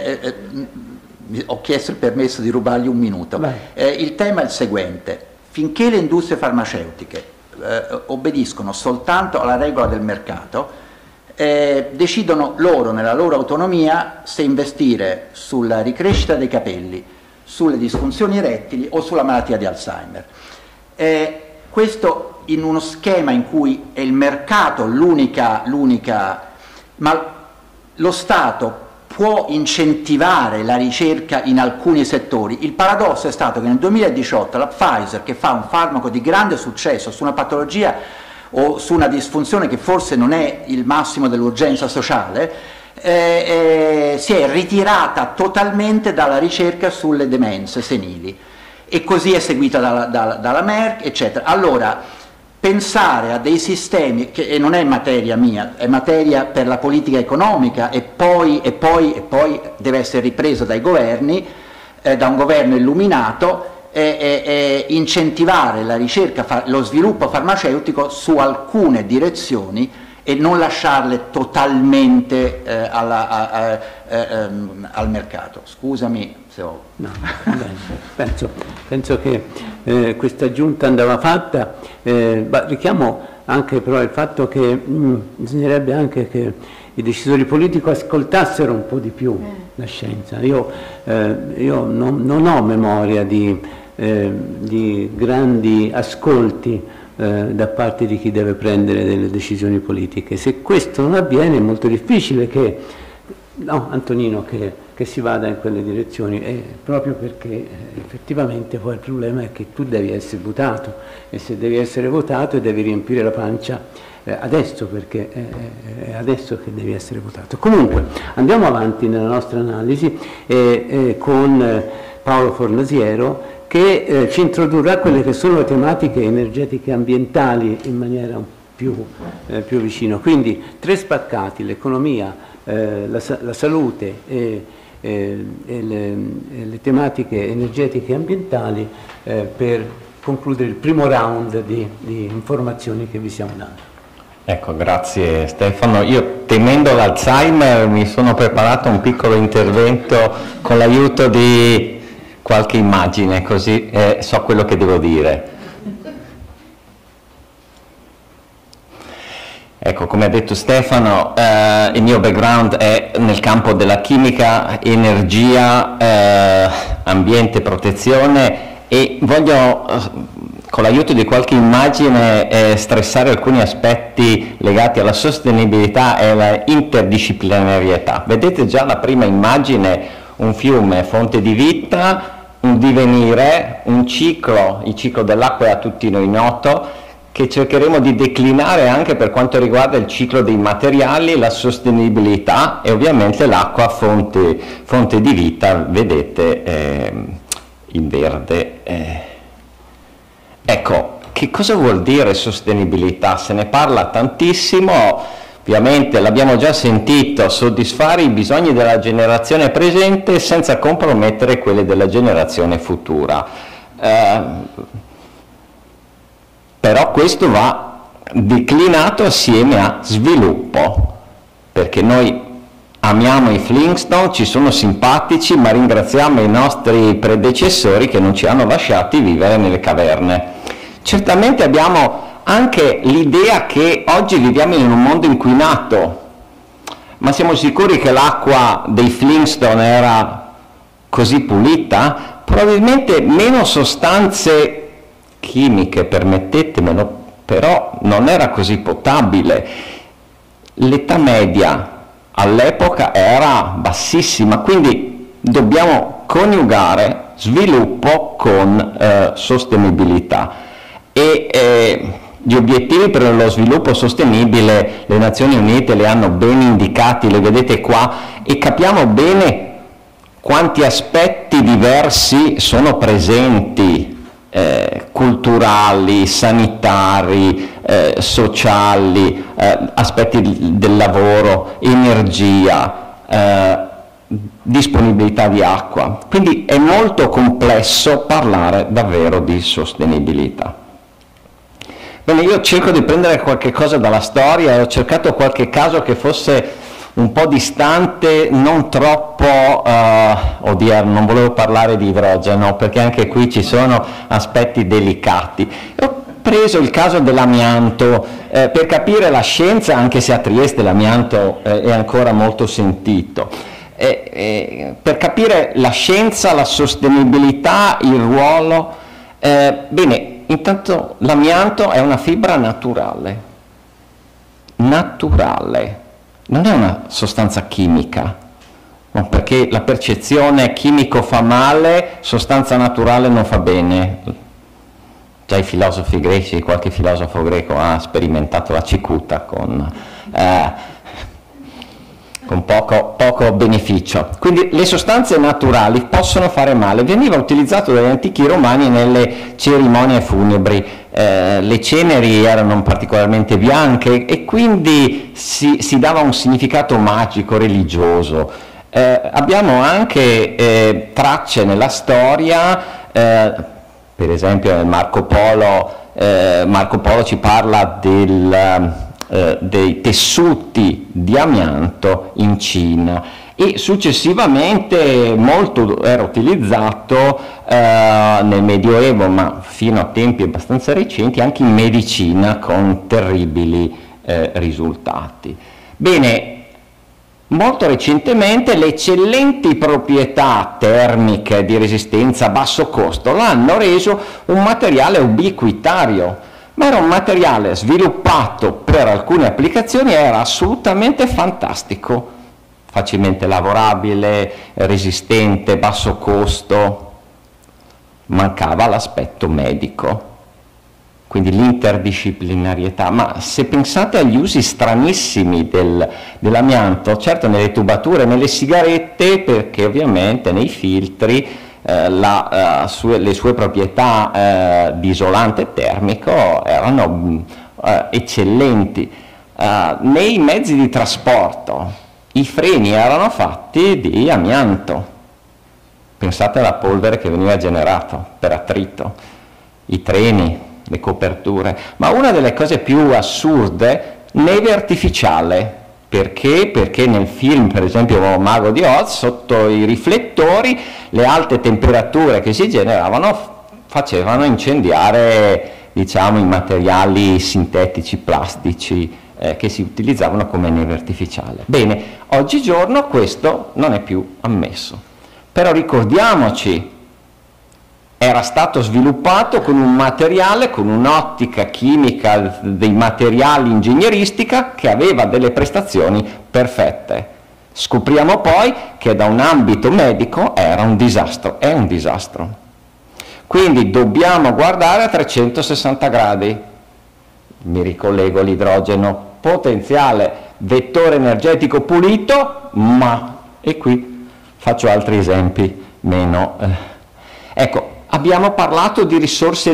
Ho chiesto il permesso di rubargli un minuto. Il tema è il seguente: finché le industrie farmaceutiche obbediscono soltanto alla regola del mercato, decidono loro nella loro autonomia se investire sulla ricrescita dei capelli, sulle disfunzioni erettili o sulla malattia di Alzheimer. Questo in uno schema in cui è il mercato l'unica, ma lo Stato può incentivare la ricerca in alcuni settori. Il paradosso è stato che nel 2018 la Pfizer, che fa un farmaco di grande successo su una patologia o su una disfunzione che forse non è il massimo dell'urgenza sociale, si è ritirata totalmente dalla ricerca sulle demenze senili, e così è seguita dalla Merck, eccetera. Allora, pensare a dei sistemi, che non è materia mia, è materia per la politica economica, e poi deve essere ripreso dai governi, da un governo illuminato, incentivare la ricerca, lo sviluppo farmaceutico su alcune direzioni e non lasciarle totalmente al mercato. Scusami se ho... No, penso che questa aggiunta andava fatta. Richiamo anche però il fatto che bisognerebbe anche che i decisori politici ascoltassero un po' di più la scienza. Io non ho memoria di grandi ascolti da parte di chi deve prendere delle decisioni politiche. Se questo non avviene è molto difficile che, no, Antonino, che si vada in quelle direzioni, proprio perché effettivamente poi il problema è che tu devi essere votato, e se devi essere votato devi riempire la pancia adesso, perché è adesso che devi essere votato. Comunque andiamo avanti nella nostra analisi con Paolo Fornasiero, che ci introdurrà quelle che sono le tematiche energetiche ambientali in maniera più vicino. Quindi 3 spaccati: l'economia, la salute e le tematiche energetiche e ambientali, per concludere il primo round di informazioni che vi stiamo dando. Ecco, grazie Stefano. Io, temendo l'Alzheimer, mi sono preparato un piccolo intervento con l'aiuto di qualche immagine così so quello che devo dire. Ecco, come ha detto Stefano, il mio background è nel campo della chimica, energia, ambiente, protezione, e voglio con l'aiuto di qualche immagine stressare alcuni aspetti legati alla sostenibilità e alla interdisciplinarietà. Vedete già la prima immagine, un fiume, fonte di vita, un divenire, un ciclo, il ciclo dell'acqua è a tutti noi noto, che cercheremo di declinare anche per quanto riguarda il ciclo dei materiali, la sostenibilità e ovviamente l'acqua fonte di vita, vedete in verde. Ecco, che cosa vuol dire sostenibilità? Se ne parla tantissimo, ovviamente l'abbiamo già sentito, soddisfare i bisogni della generazione presente senza compromettere quelli della generazione futura. Però questo va declinato assieme a sviluppo, perché noi amiamo i Flintstone, ci sono simpatici, ma ringraziamo i nostri predecessori che non ci hanno lasciati vivere nelle caverne. Certamente abbiamo anche l'idea che oggi viviamo in un mondo inquinato, ma siamo sicuri che l'acqua dei Flintstone era così pulita? Probabilmente meno sostanze chimiche, permettetemelo, però non era così potabile. L'età media all'epoca era bassissima, quindi dobbiamo coniugare sviluppo con sostenibilità, e gli obiettivi per lo sviluppo sostenibile le Nazioni Unite li hanno ben indicati, li vedete qua, e capiamo bene quanti aspetti diversi sono presenti, culturali, sanitari, sociali, aspetti del lavoro, energia, disponibilità di acqua. Quindi è molto complesso parlare davvero di sostenibilità. Bene, io cerco di prendere qualche cosa dalla storia e ho cercato qualche caso che fosse un po' distante, non troppo odierno. Non volevo parlare di idrogeno perché anche qui ci sono aspetti delicati. Ho preso il caso dell'amianto per capire la scienza, anche se a Trieste l'amianto è ancora molto sentito. Per capire la scienza, la sostenibilità, il ruolo. Bene, intanto l'amianto è una fibra naturale, non è una sostanza chimica, no, perché la percezione chimico fa male, sostanza naturale non fa bene. Già i filosofi greci, qualche filosofo greco ha sperimentato la cicuta con poco beneficio. Quindi le sostanze naturali possono fare male. Veniva utilizzato dagli antichi romani nelle cerimonie funebri. Le ceneri erano particolarmente bianche e quindi si dava un significato magico, religioso. Abbiamo anche tracce nella storia, per esempio Marco Polo ci parla dei tessuti di amianto in Cina, e successivamente molto era utilizzato nel Medioevo, ma fino a tempi abbastanza recenti anche in medicina con terribili risultati. Bene, molto recentemente le eccellenti proprietà termiche di resistenza a basso costo l'hanno reso un materiale ubiquitario, ma era un materiale sviluppato per alcune applicazioni, era assolutamente fantastico, facilmente lavorabile, resistente, basso costo. Mancava l'aspetto medico, quindi l'interdisciplinarietà. Ma se pensate agli usi stranissimi dell'amianto, certo nelle tubature, nelle sigarette, perché ovviamente nei filtri le sue proprietà di isolante termico erano eccellenti. Nei mezzi di trasporto i freni erano fatti di amianto, pensate alla polvere che veniva generato per attrito, i treni, le coperture. Ma una delle cose più assurde, neve artificiale. Perché? Perché nel film, per esempio Mago di Oz, sotto i riflettori, le alte temperature che si generavano facevano incendiare, diciamo, i materiali sintetici, plastici, che si utilizzavano come neve artificiale. Bene, oggigiorno questo non è più ammesso. Però ricordiamoci, era stato sviluppato con un materiale, con un'ottica chimica dei materiali ingegneristica che aveva delle prestazioni perfette. Scopriamo poi che da un ambito medico era un disastro, è un disastro. Quindi dobbiamo guardare a 360 gradi. Mi ricollego all'idrogeno, potenziale vettore energetico pulito, ma, e qui faccio altri esempi meno... Ecco, abbiamo parlato di risorse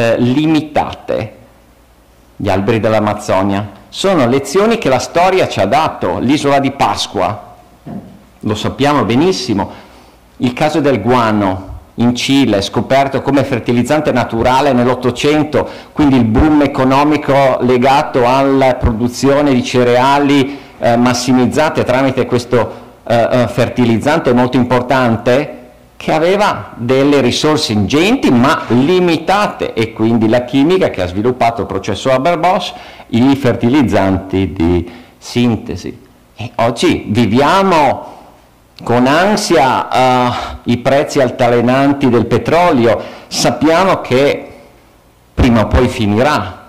limitate, gli alberi dell'Amazzonia. Sono lezioni che la storia ci ha dato, l'isola di Pasqua, lo sappiamo benissimo, il caso del guano in Cile, scoperto come fertilizzante naturale nell'800, quindi il boom economico legato alla produzione di cereali massimizzate tramite questo fertilizzante molto importante, che aveva delle risorse ingenti ma limitate, e quindi la chimica che ha sviluppato il processo Haber-Bosch, i fertilizzanti di sintesi. E oggi viviamo con ansia i prezzi altalenanti del petrolio, sappiamo che prima o poi finirà,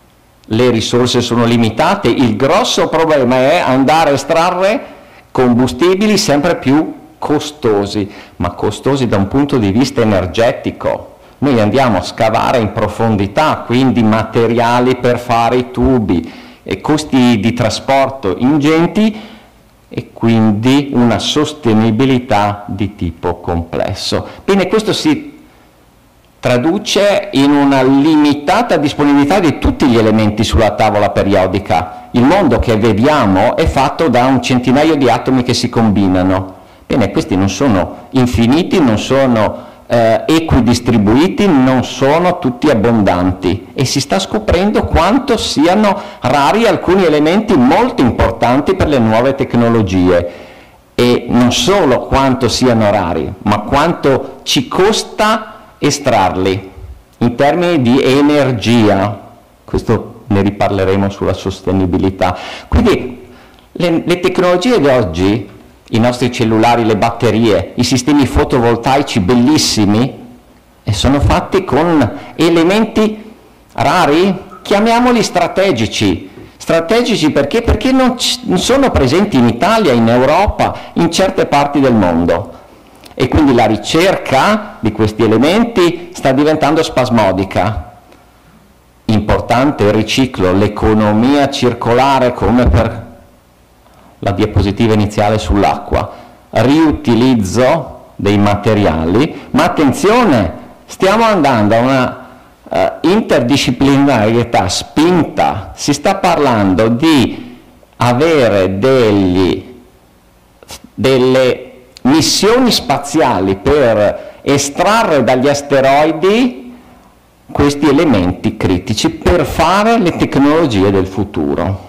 le risorse sono limitate, il grosso problema è andare a estrarre combustibili sempre più costosi, ma costosi da un punto di vista energetico. Noi andiamo a scavare in profondità, quindi materiali per fare i tubi, e costi di trasporto ingenti, e quindi una sostenibilità di tipo complesso. Bene, questo si traduce in una limitata disponibilità di tutti gli elementi sulla tavola periodica. Il mondo che vediamo è fatto da un centinaio di atomi che si combinano. Bene, questi non sono infiniti, non sono equidistribuiti, non sono tutti abbondanti, e si sta scoprendo quanto siano rari alcuni elementi molto importanti per le nuove tecnologie, e non solo quanto siano rari, ma quanto ci costa estrarli in termini di energia. Questo ne riparleremo sulla sostenibilità. Quindi le tecnologie di oggi, i nostri cellulari, le batterie, i sistemi fotovoltaici bellissimi, e sono fatti con elementi rari, chiamiamoli strategici. Strategici perché? Perché non sono presenti in Italia, in Europa, in certe parti del mondo. E quindi la ricerca di questi elementi sta diventando spasmodica. Importante il riciclo, l'economia circolare, come per la diapositiva iniziale sull'acqua, riutilizzo dei materiali, ma attenzione, stiamo andando a una interdisciplinarietà spinta, si sta parlando di avere delle missioni spaziali per estrarre dagli asteroidi questi elementi critici per fare le tecnologie del futuro.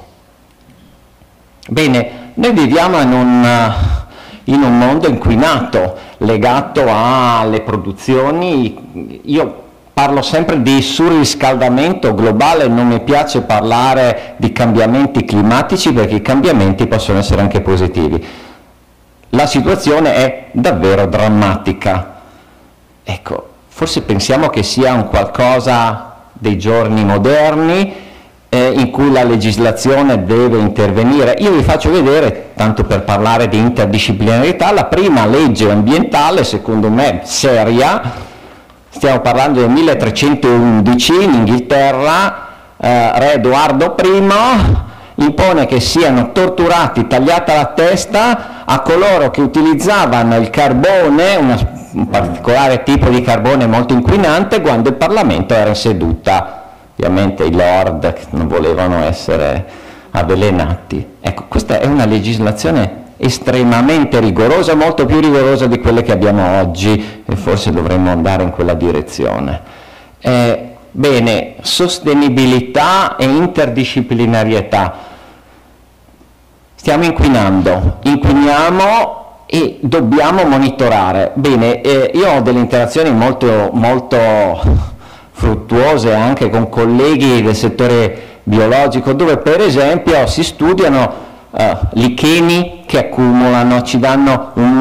Bene, noi viviamo in un mondo inquinato, legato alle produzioni. Io parlo sempre di surriscaldamento globale, non mi piace parlare di cambiamenti climatici perché i cambiamenti possono essere anche positivi. La situazione è davvero drammatica. Ecco, forse pensiamo che sia un qualcosa dei giorni moderni, in cui la legislazione deve intervenire. Io vi faccio vedere, tanto per parlare di interdisciplinarietà, la prima legge ambientale, secondo me seria, stiamo parlando del 1311 in Inghilterra, re Edoardo I impone che siano torturati, tagliata la testa a coloro che utilizzavano il carbone, un particolare tipo di carbone molto inquinante, quando il Parlamento era in seduta. Ovviamente i lord non volevano essere avvelenati. Ecco, questa è una legislazione estremamente rigorosa, molto più rigorosa di quelle che abbiamo oggi, e forse dovremmo andare in quella direzione. Bene, sostenibilità e interdisciplinarietà. Stiamo inquiniamo e dobbiamo monitorare. Bene, io ho delle interazioni molto, molto fruttuose anche con colleghi del settore biologico, dove per esempio si studiano licheni che accumulano, ci danno un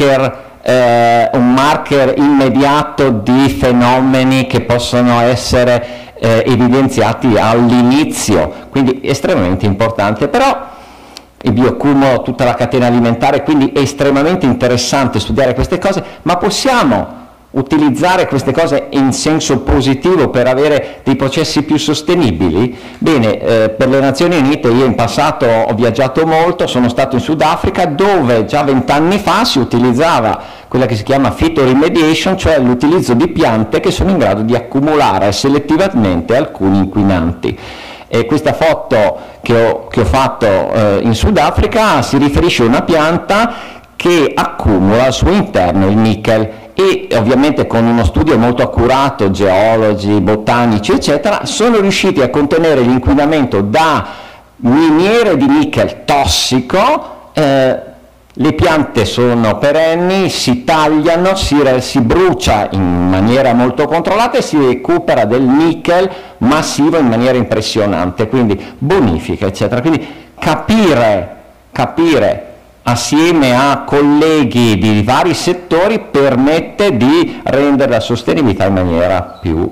marker immediato di fenomeni che possono essere evidenziati all'inizio, quindi estremamente importante. Però il bioaccumulo, tutta la catena alimentare, quindi è estremamente interessante studiare queste cose, ma possiamo utilizzare queste cose in senso positivo per avere dei processi più sostenibili? Bene, per le Nazioni Unite io in passato ho viaggiato molto, sono stato in Sudafrica, dove già 20 anni fa si utilizzava quella che si chiama phytoremediation, cioè l'utilizzo di piante che sono in grado di accumulare selettivamente alcuni inquinanti. E questa foto che ho fatto in Sudafrica si riferisce a una pianta che accumula al suo interno il nickel, e ovviamente con uno studio molto accurato, geologi, botanici eccetera, sono riusciti a contenere l'inquinamento da miniere di nickel tossico. Le piante sono perenni, si tagliano, si brucia in maniera molto controllata e si recupera del nickel massivo in maniera impressionante, quindi bonifica eccetera. Quindi capire assieme a colleghi di vari settori permette di rendere la sostenibilità in maniera più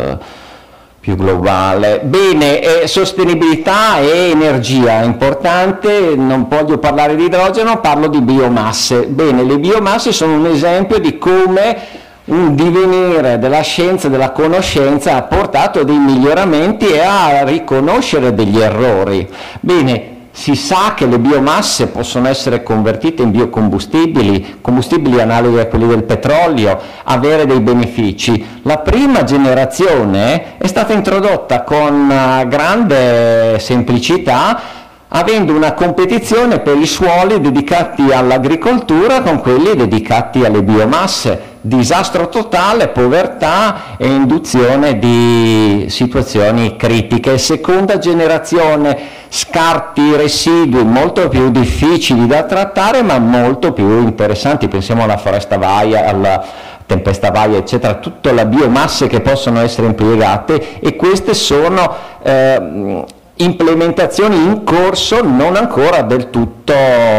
globale. Bene, sostenibilità e energia, importante, non voglio parlare di idrogeno, parlo di biomasse. Bene, le biomasse sono un esempio di come un divenire della scienza e della conoscenza ha portato dei miglioramenti e a riconoscere degli errori. Bene, si sa che le biomasse possono essere convertite in biocombustibili, combustibili analoghi a quelli del petrolio, avere dei benefici. La prima generazione è stata introdotta con grande semplicità, avendo una competizione per i suoli dedicati all'agricoltura con quelli dedicati alle biomasse. Disastro totale, povertà e induzione di situazioni critiche. Seconda generazione, scarti, residui molto più difficili da trattare ma molto più interessanti. Pensiamo alla foresta vaia, alla tempesta vaia eccetera, tutte le biomasse che possono essere impiegate, e queste sono implementazioni in corso, non ancora del tutto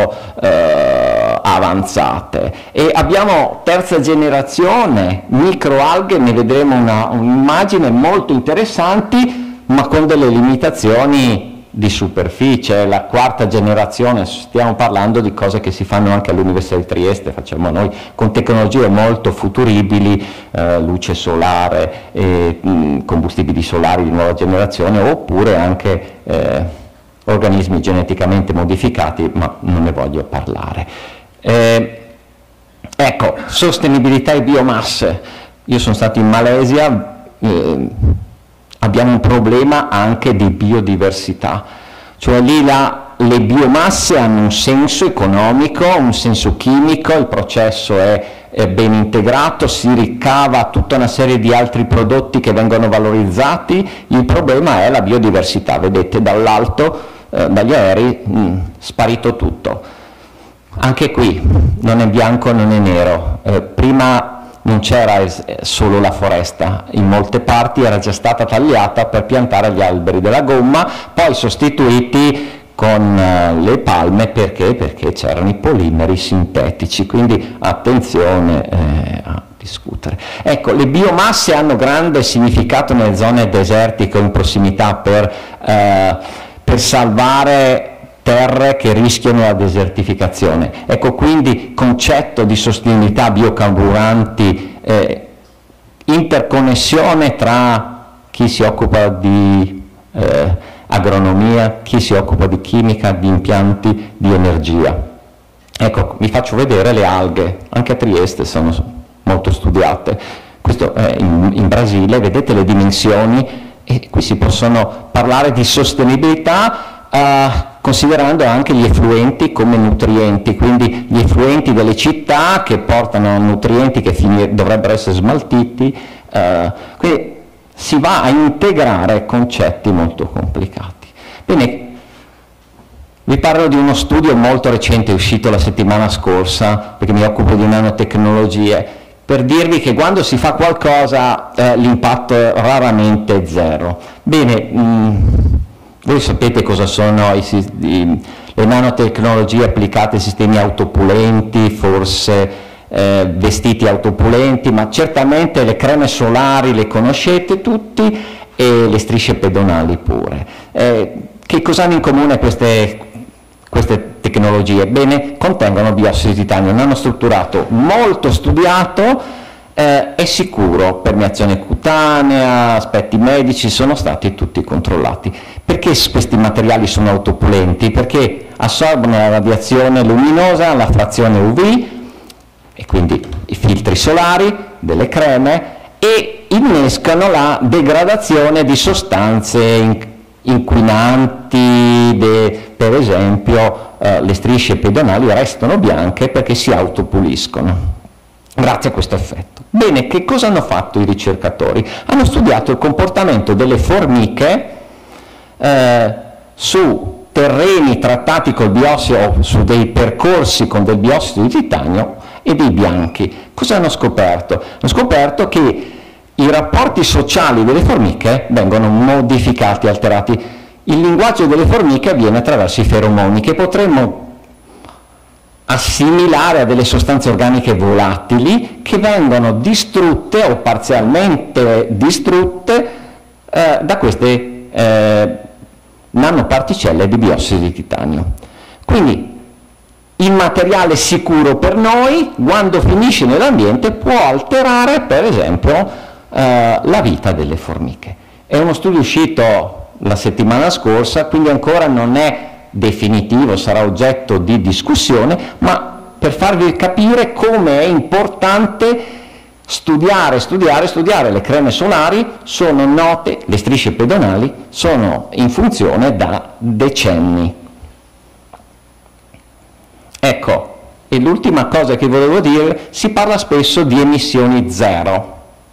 avanzate. E abbiamo terza generazione, microalghe, ne vedremo un'immagine molto interessanti, ma con delle limitazioni di superficie. La quarta generazione, stiamo parlando di cose che si fanno anche all'Università di Trieste, facciamo noi, con tecnologie molto futuribili, luce solare, combustibili solari di nuova generazione, oppure anche organismi geneticamente modificati, ma non ne voglio parlare. Ecco, sostenibilità e biomasse. Io sono stato in Malesia, abbiamo un problema anche di biodiversità, cioè lì le biomasse hanno un senso economico, un senso chimico, il processo è ben integrato, si ricava tutta una serie di altri prodotti che vengono valorizzati. Il problema è la biodiversità, vedete dall'alto, dagli aerei, sparito tutto. Anche qui non è bianco, non è nero. Prima non c'era solo la foresta, in molte parti era già stata tagliata per piantare gli alberi della gomma, poi sostituiti con le palme, perché c'erano i polimeri sintetici, quindi attenzione a discutere. Ecco, le biomasse hanno grande significato nelle zone desertiche o in prossimità per salvare terre che rischiano la desertificazione. Ecco, quindi concetto di sostenibilità, biocarburanti, interconnessione tra chi si occupa di agronomia, chi si occupa di chimica, di impianti di energia. Ecco, vi faccio vedere le alghe, anche a Trieste sono molto studiate. Questo è in Brasile, vedete le dimensioni, e qui si possono parlare di sostenibilità considerando anche gli effluenti come nutrienti, quindi gli effluenti delle città che portano nutrienti che dovrebbero essere smaltiti, quindi si va a integrare concetti molto complicati. Bene, vi parlo di uno studio molto recente, uscito la settimana scorsa, perché mi occupo di nanotecnologie, per dirvi che quando si fa qualcosa l'impatto è raramente zero. Bene, voi sapete cosa sono le nanotecnologie applicate ai sistemi autopulenti, forse vestiti autopulenti, ma certamente le creme solari le conoscete tutti e le strisce pedonali pure. Che cosa hanno in comune queste tecnologie? Bene, contengono biossido di titanio nanostrutturato, molto studiato, è sicuro, permeazione cutanea, aspetti medici, sono stati tutti controllati. Perché questi materiali sono autopulenti? Perché assorbono la radiazione luminosa, la frazione UV, e quindi i filtri solari delle creme, e innescano la degradazione di sostanze inquinanti, per esempio le strisce pedonali restano bianche perché si autopuliscono grazie a questo effetto. Bene, che cosa hanno fatto i ricercatori? Hanno studiato il comportamento delle formiche su terreni trattati col biossido, o su dei percorsi con del biossido di titanio e dei bianchi. Cosa hanno scoperto? Hanno scoperto che i rapporti sociali delle formiche vengono modificati, alterati. Il linguaggio delle formiche avviene attraverso i feromoni, che potremmo assimilare a delle sostanze organiche volatili che vengono distrutte o parzialmente distrutte da queste nanoparticelle di biossido di titanio. Quindi il materiale sicuro per noi, quando finisce nell'ambiente, può alterare per esempio la vita delle formiche. È uno studio uscito la settimana scorsa, quindi ancora non è definitivo, sarà oggetto di discussione, ma per farvi capire come è importante studiare. Le creme solari sono note, le strisce pedonali sono in funzione da decenni. Ecco, e l'ultima cosa che volevo dire, si parla spesso di emissioni zero.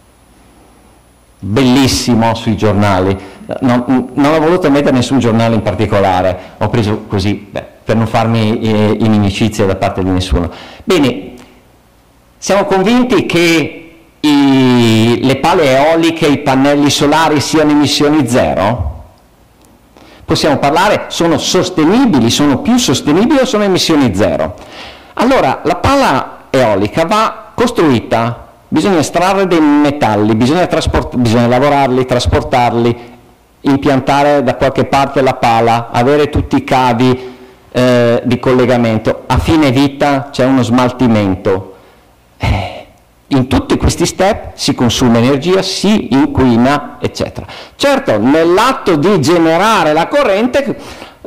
Bellissimo sui giornali, non ho voluto mettere nessun giornale in particolare, ho preso così per non farmi inimicizia da parte di nessuno. Bene, siamo convinti che le pale eoliche, i pannelli solari siano emissioni zero? Possiamo parlare, sono sostenibili, sono più sostenibili o sono emissioni zero? Allora, la pala eolica va costruita. Bisogna estrarre dei metalli, bisogna lavorarli, trasportarli, impiantare da qualche parte la pala, avere tutti i cavi di collegamento. A fine vita c'è uno smaltimento. In tutti questi step si consuma energia, si inquina, eccetera. Certo, nell'atto di generare la corrente,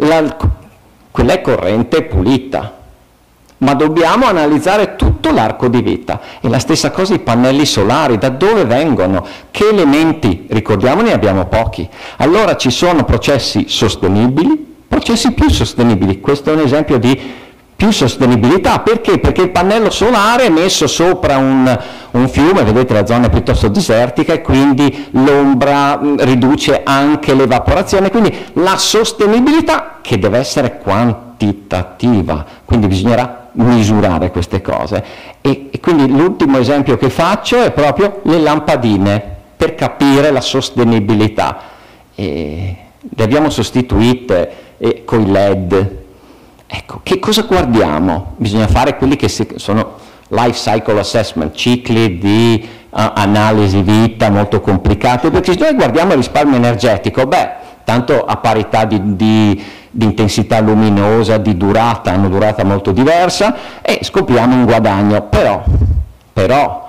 quella è corrente pulita. Ma dobbiamo analizzare tutto l'arco di vita. E la stessa cosa i pannelli solari, da dove vengono? Che elementi? Ricordiamo, ne abbiamo pochi. Allora ci sono processi sostenibili, processi più sostenibili. Questo è un esempio di più sostenibilità. Perché? Perché il pannello solare è messo sopra un fiume, vedete la zona è piuttosto desertica e quindi l'ombra riduce anche l'evaporazione, quindi la sostenibilità che deve essere quantitativa, quindi bisognerà misurare queste cose. E quindi l'ultimo esempio che faccio è proprio le lampadine, per capire la sostenibilità. Le abbiamo sostituite con i LED. Ecco, che cosa guardiamo? Bisogna fare quelli che sono life cycle assessment, cicli di analisi vita molto complicati, perché se noi guardiamo il risparmio energetico, tanto a parità di intensità luminosa, di durata, hanno durata molto diversa e scopriamo un guadagno, però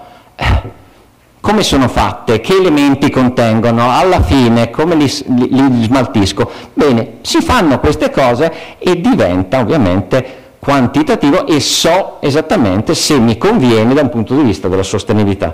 come sono fatte, che elementi contengono, alla fine come li smaltisco? Bene, si fanno queste cose e diventa ovviamente quantitativo e so esattamente se mi conviene da un punto di vista della sostenibilità.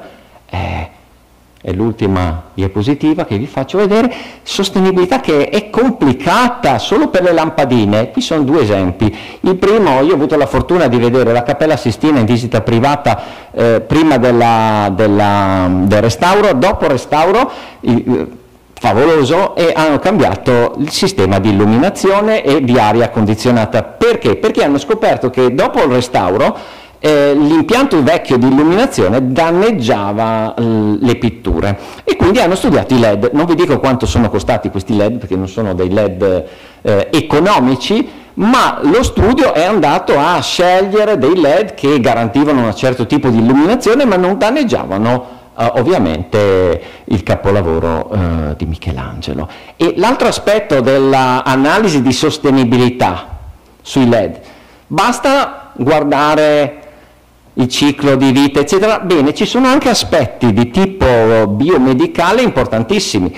È l'ultima diapositiva che vi faccio vedere, sostenibilità che è complicata solo per le lampadine. Qui sono due esempi. Il primo, io ho avuto la fortuna di vedere la Cappella Sistina in visita privata prima del restauro, dopo il restauro favoloso e hanno cambiato il sistema di illuminazione e di aria condizionata. Perché? Perché hanno scoperto che dopo il restauro l'impianto vecchio di illuminazione danneggiava le pitture e quindi hanno studiato i LED. Non vi dico quanto sono costati questi LED perché non sono dei LED economici, ma lo studio è andato a scegliere dei LED che garantivano un certo tipo di illuminazione ma non danneggiavano ovviamente il capolavoro di Michelangelo. E l'altro aspetto dell'analisi di sostenibilità sui LED, basta guardare il ciclo di vita eccetera, bene, ci sono anche aspetti di tipo biomedicale importantissimi.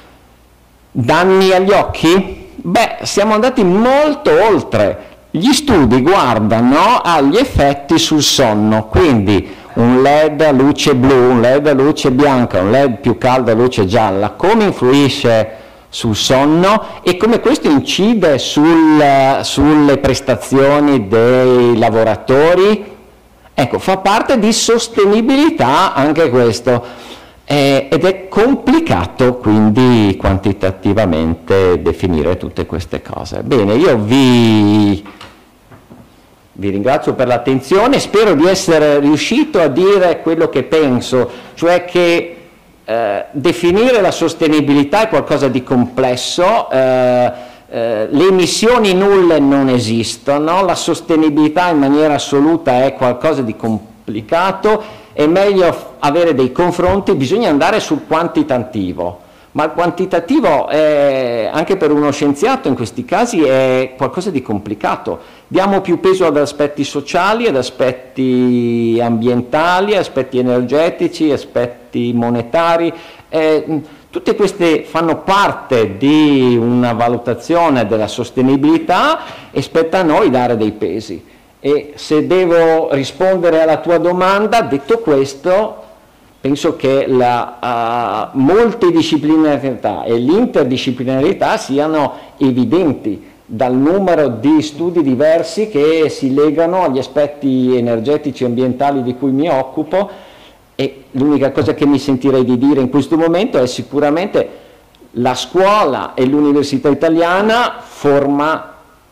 Danni agli occhi? Beh, siamo andati molto oltre. Gli studi guardano agli effetti sul sonno, quindi un LED a luce blu, un LED a luce bianca, un LED più caldo a luce gialla, come influisce sul sonno e come questo incide sulle prestazioni dei lavoratori. Ecco, fa parte di sostenibilità anche questo, ed è complicato quindi quantitativamente definire tutte queste cose. Bene, io vi ringrazio per l'attenzione, spero di essere riuscito a dire quello che penso, cioè che definire la sostenibilità è qualcosa di complesso, le emissioni nulle non esistono, la sostenibilità in maniera assoluta è qualcosa di complicato, è meglio avere dei confronti, bisogna andare sul quantitativo, ma il quantitativo anche per uno scienziato in questi casi è qualcosa di complicato. Diamo più peso ad aspetti sociali, ad aspetti ambientali, aspetti energetici, aspetti monetari, tutte queste fanno parte di una valutazione della sostenibilità e spetta a noi dare dei pesi. E se devo rispondere alla tua domanda, detto questo, penso che la multidisciplinarità e l'interdisciplinarità siano evidenti dal numero di studi diversi che si legano agli aspetti energetici e ambientali di cui mi occupo. E l'unica cosa che mi sentirei di dire in questo momento è sicuramente la scuola e l'università italiana forma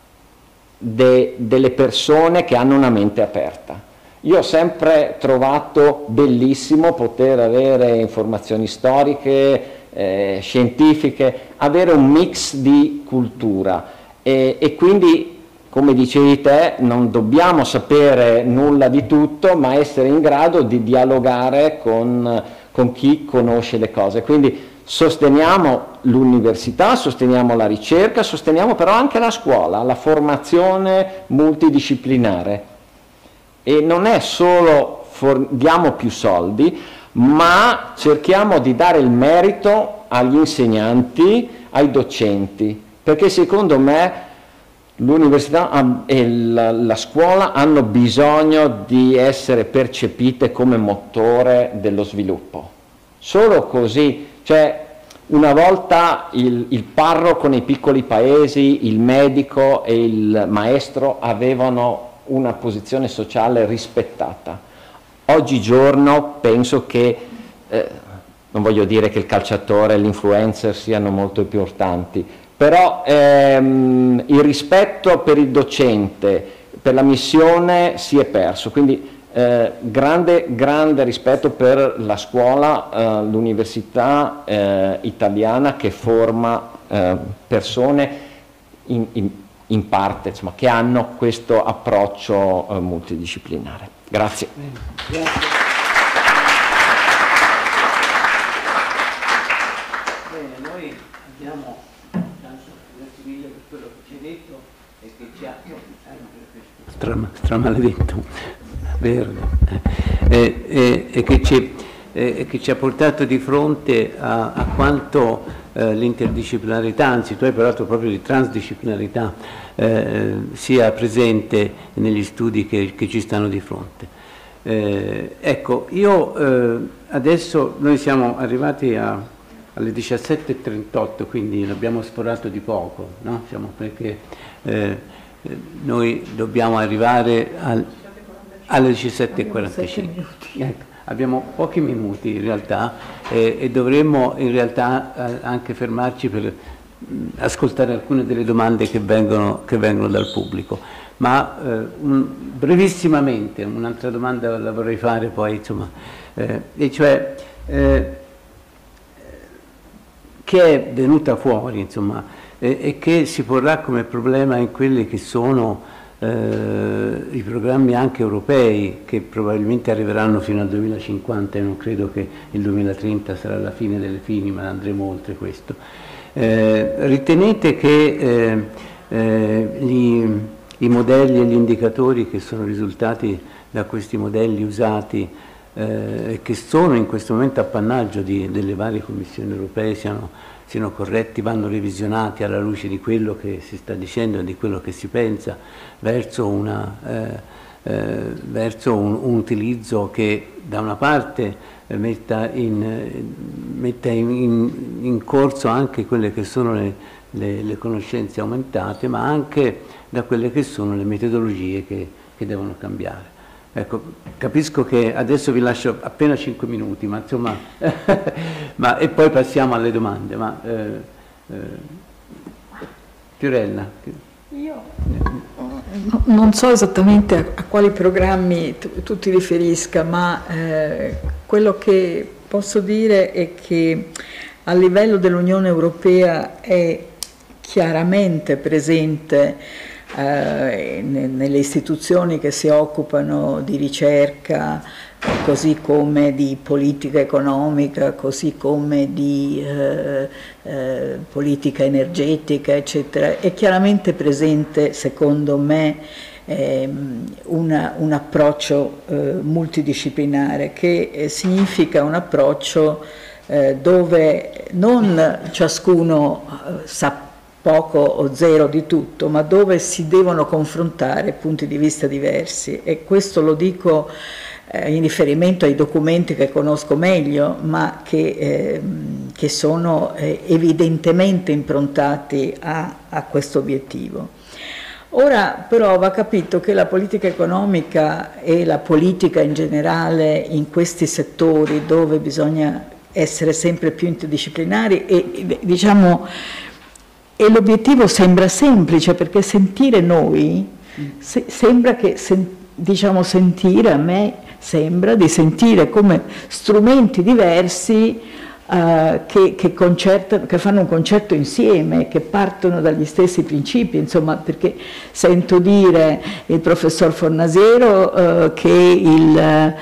delle persone che hanno una mente aperta. Io ho sempre trovato bellissimo poter avere informazioni storiche, scientifiche, avere un mix di cultura e quindi, come dicevi te, non dobbiamo sapere nulla di tutto, ma essere in grado di dialogare con chi conosce le cose. Quindi sosteniamo l'università, sosteniamo la ricerca, sosteniamo però anche la scuola, la formazione multidisciplinare. E non è solo diamo più soldi, ma cerchiamo di dare il merito agli insegnanti, ai docenti, perché secondo me l'università e la scuola hanno bisogno di essere percepite come motore dello sviluppo. Solo così, cioè una volta il parroco nei piccoli paesi, il medico e il maestro avevano una posizione sociale rispettata. Oggigiorno penso che, non voglio dire che il calciatore e l'influencer siano molto importanti, però il rispetto per il docente, per la missione si è perso, quindi grande rispetto per la scuola, l'università italiana che forma persone in parte, insomma, che hanno questo approccio multidisciplinare. Grazie. Grazie. Bene, noi abbiamo grazie mille per quello che ci hai detto e che ci ha stramaledetto verde e che ci ha portato di fronte a quanto l'interdisciplinarità, anzi tu hai parlato proprio di transdisciplinarità, sia presente negli studi che ci stanno di fronte. Ecco, io adesso noi siamo arrivati alle 17:38, quindi l'abbiamo sforato di poco, no? Perché noi dobbiamo arrivare alle 17:45. Ecco. abbiamo pochi minuti in realtà e dovremmo in realtà anche fermarci per ascoltare alcune delle domande che vengono dal pubblico. Ma brevissimamente, un'altra domanda la vorrei fare poi, insomma, e cioè che è venuta fuori, insomma, e che si porrà come problema in quelli che sono i programmi anche europei, che probabilmente arriveranno fino al 2050 e non credo che il 2030 sarà la fine delle fini, ma andremo oltre questo. Ritenete che i modelli e gli indicatori che sono risultati da questi modelli usati, che sono in questo momento appannaggio delle varie commissioni europee, siano corretti, vanno revisionati alla luce di quello che si sta dicendo e di quello che si pensa, verso un utilizzo che da una parte metta in corso anche quelle che sono le conoscenze aumentate, ma anche da quelle che sono le metodologie che devono cambiare. Ecco, capisco che adesso vi lascio appena 5 minuti, ma insomma, e poi passiamo alle domande. Fiorella. Io non so esattamente a quali programmi tu ti riferisca, ma quello che posso dire è che a livello dell'Unione Europea è chiaramente presente nelle istituzioni che si occupano di ricerca, così come di politica economica, così come di politica energetica, eccetera, è chiaramente presente, secondo me, un approccio multidisciplinare, che significa un approccio dove non ciascuno sa poco o zero di tutto, ma dove si devono confrontare punti di vista diversi, e questo lo dico in riferimento ai documenti che conosco meglio, ma che sono evidentemente improntati a questo obiettivo. Ora però va capito che la politica economica e la politica in generale in questi settori dove bisogna essere sempre più interdisciplinari e diciamo. E l'obiettivo sembra semplice, perché sentire noi, sembra che, diciamo, sentire, a me sembra di sentire come strumenti diversi che fanno un concerto insieme, che partono dagli stessi principi, insomma, perché sento dire il professor Fornasiero che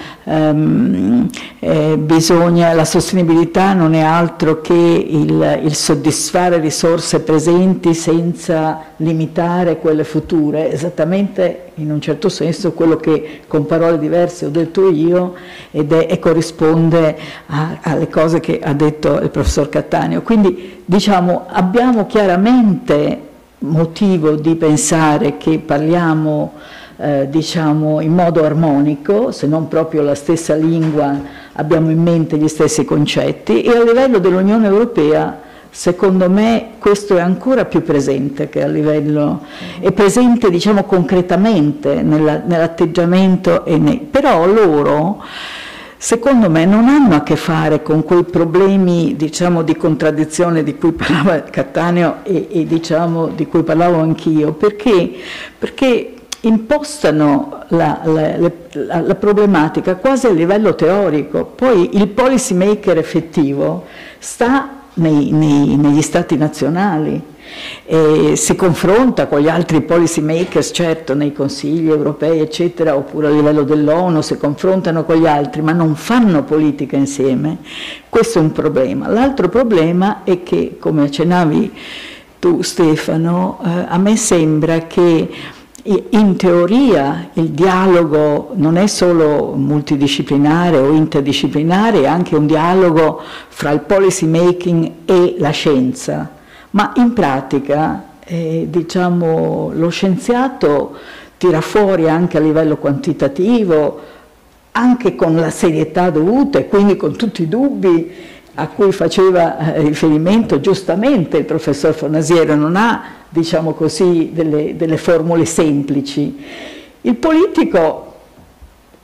la sostenibilità non è altro che il soddisfare risorse presenti senza limitare quelle future, esattamente in un certo senso quello che con parole diverse ho detto io e corrisponde alle cose che ha detto il professor Cattaneo. Quindi diciamo abbiamo chiaramente motivo di pensare che parliamo diciamo in modo armonico, se non proprio la stessa lingua, abbiamo in mente gli stessi concetti, e a livello dell'Unione Europea secondo me questo è ancora più presente che a livello, è presente diciamo concretamente nell'atteggiamento, però loro secondo me non hanno a che fare con quei problemi diciamo di contraddizione di cui parlava Cattaneo e diciamo di cui parlavo anch'io, perché impostano la problematica quasi a livello teorico, poi il policy maker effettivo sta negli stati nazionali, si confronta con gli altri policy makers, certo nei consigli europei eccetera, oppure a livello dell'ONU si confrontano con gli altri, ma non fanno politica insieme. Questo è un problema. L'altro problema è che, come accennavi tu Stefano, a me sembra che in teoria il dialogo non è solo multidisciplinare o interdisciplinare, è anche un dialogo fra il policy making e la scienza, ma in pratica diciamo, lo scienziato tira fuori anche a livello quantitativo, anche con la serietà dovuta e quindi con tutti i dubbi a cui faceva riferimento giustamente il professor Fornasiero, non ha, diciamo così, delle formule semplici. Il politico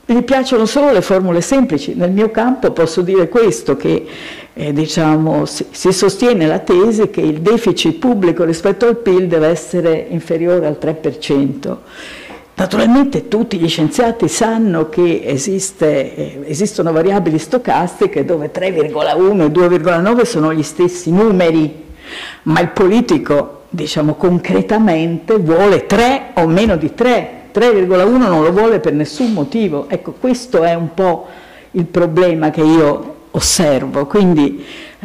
Mi piacciono solo le formule semplici. Nel mio campo posso dire questo, che diciamo, si sostiene la tesi che il deficit pubblico rispetto al PIL deve essere inferiore al 3%. Naturalmente tutti gli scienziati sanno che esistono variabili stocastiche dove 3,1 e 2,9 sono gli stessi numeri, ma il politico, diciamo, concretamente vuole 3 o meno di 3, 3,1 non lo vuole per nessun motivo. Ecco, questo è un po' il problema che io osservo, quindi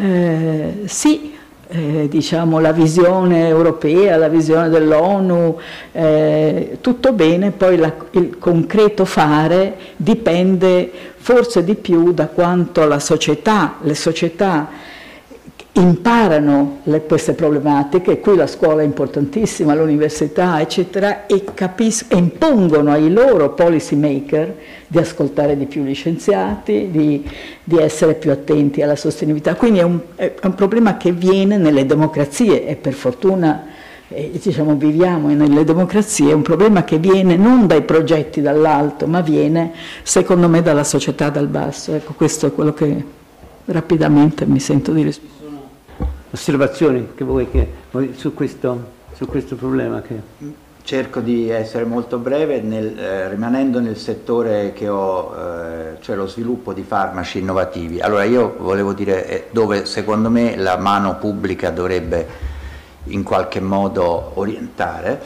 sì, diciamo, la visione europea, la visione dell'ONU, tutto bene, poi il concreto fare dipende forse di più da quanto le società imparano queste problematiche. Qui la scuola è importantissima, l'università eccetera, e impongono ai loro policy maker di ascoltare di più gli scienziati, di essere più attenti alla sostenibilità. Quindi è un problema che viene nelle democrazie, e per fortuna diciamo, viviamo nelle democrazie. È un problema che viene non dai progetti dall'alto, ma viene secondo me dalla società dal basso. Ecco, questo è quello che rapidamente mi sento di rispondere. Osservazioni che voi su questo problema? Cerco di essere molto breve, rimanendo nel settore che ho, cioè lo sviluppo di farmaci innovativi. Allora io volevo dire dove secondo me la mano pubblica dovrebbe in qualche modo orientare.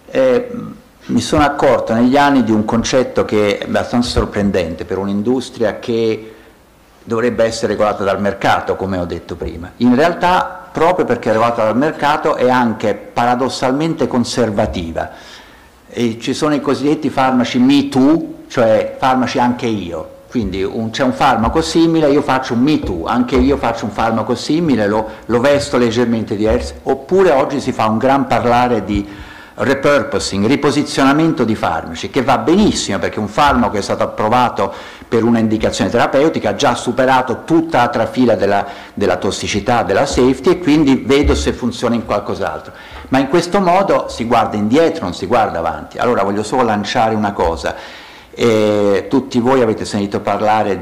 Mi sono accorto negli anni di un concetto che è abbastanza sorprendente per un'industria che dovrebbe essere regolata dal mercato, come ho detto prima. In realtà, proprio perché è regolata dal mercato, è anche paradossalmente conservativa. E ci sono i cosiddetti farmaci me too, cioè farmaci anche io. Quindi c'è un farmaco simile, io faccio un me too, anche io faccio un farmaco simile, lo vesto leggermente diverso. Oppure oggi si fa un gran parlare di repurposing, riposizionamento di farmaci, che va benissimo perché un farmaco è stato approvato per una indicazione terapeutica, ha già superato tutta la trafila della tossicità, della safety, e quindi vedo se funziona in qualcos'altro. Ma in questo modo si guarda indietro, non si guarda avanti. Allora voglio solo lanciare una cosa. Tutti voi avete sentito parlare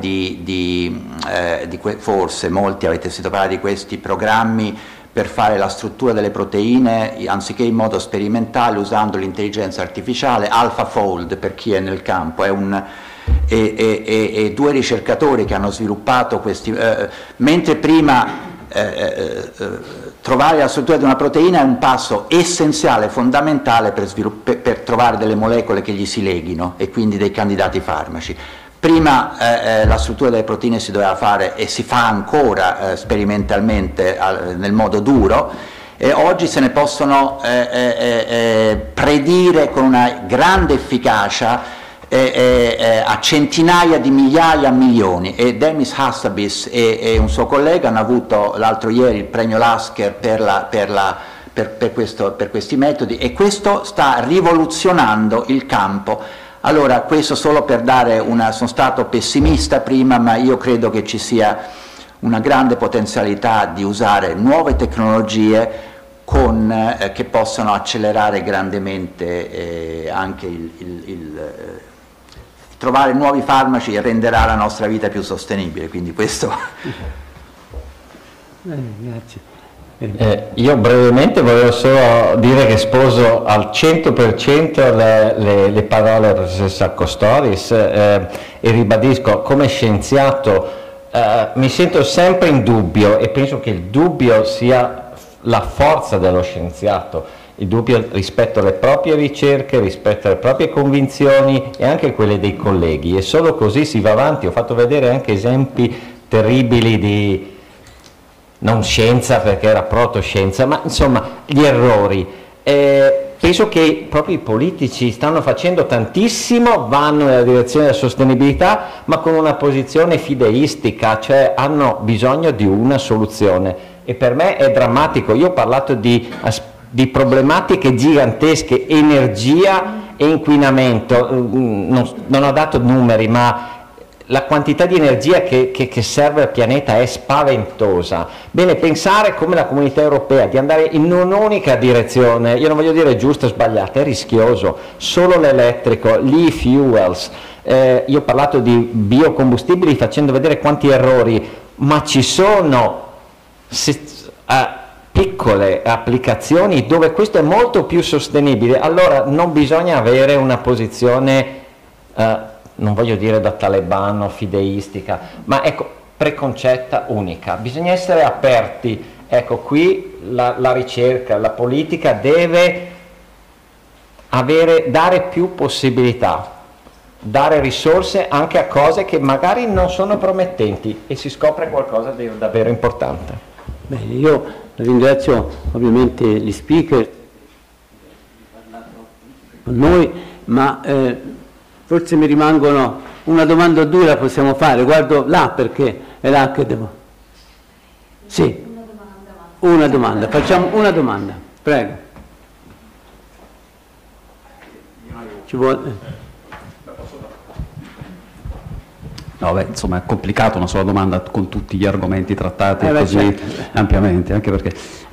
forse molti avete sentito parlare di questi programmi per fare la struttura delle proteine, anziché in modo sperimentale, usando l'intelligenza artificiale. AlphaFold, per chi è nel campo, è due ricercatori che hanno sviluppato questi, mentre prima trovare la struttura di una proteina è un passo essenziale, fondamentale per trovare delle molecole che gli si leghino e quindi dei candidati farmaci. Prima la struttura delle proteine si doveva fare, e si fa ancora sperimentalmente nel modo duro, e oggi se ne possono predire con una grande efficacia a centinaia di migliaia, a milioni. E Demis Hassabis e un suo collega hanno avuto l'altro ieri il premio Lasker per questi metodi, e questo sta rivoluzionando il campo. Allora, questo solo per dare sono stato pessimista prima, ma io credo che ci sia una grande potenzialità di usare nuove tecnologie che possano accelerare grandemente anche trovare nuovi farmaci renderà la nostra vita più sostenibile, quindi questo. Grazie. Io brevemente volevo solo dire che sposo al 100% le parole del professor Saccostoris e ribadisco, come scienziato mi sento sempre in dubbio, e penso che il dubbio sia la forza dello scienziato, il dubbio rispetto alle proprie ricerche, rispetto alle proprie convinzioni e anche quelle dei colleghi, e solo così si va avanti. Ho fatto vedere anche esempi terribili di non scienza, perché era protoscienza, ma insomma gli errori. Penso che proprio i politici stanno facendo tantissimo, vanno nella direzione della sostenibilità, ma con una posizione fideistica, cioè hanno bisogno di una soluzione, e per me è drammatico. Io ho parlato di problematiche gigantesche, energia e inquinamento, non ho dato numeri, ma la quantità di energia che serve al pianeta è spaventosa. Bene, pensare come la Comunità Europea di andare in un'unica direzione, io non voglio dire giusta o sbagliata, è rischioso, solo l'elettrico, gli e-fuels, io ho parlato di biocombustibili facendo vedere quanti errori, ma ci sono piccole applicazioni dove questo è molto più sostenibile. Allora non bisogna avere una posizione non voglio dire da talebano, fideistica, ma ecco, preconcetta, unica. Bisogna essere aperti. Ecco, qui la ricerca, la politica deve dare più possibilità, dare risorse anche a cose che magari non sono promettenti e si scopre qualcosa di davvero importante. Bene, io ringrazio ovviamente gli speaker con noi, ma forse mi rimangono una domanda o due, la possiamo fare. Guardo là perché è là che devo. Sì, una domanda. Facciamo una domanda, prego. Ci vuole? No, beh, insomma è complicato una sola domanda con tutti gli argomenti trattati così certo, ampiamente, anche perché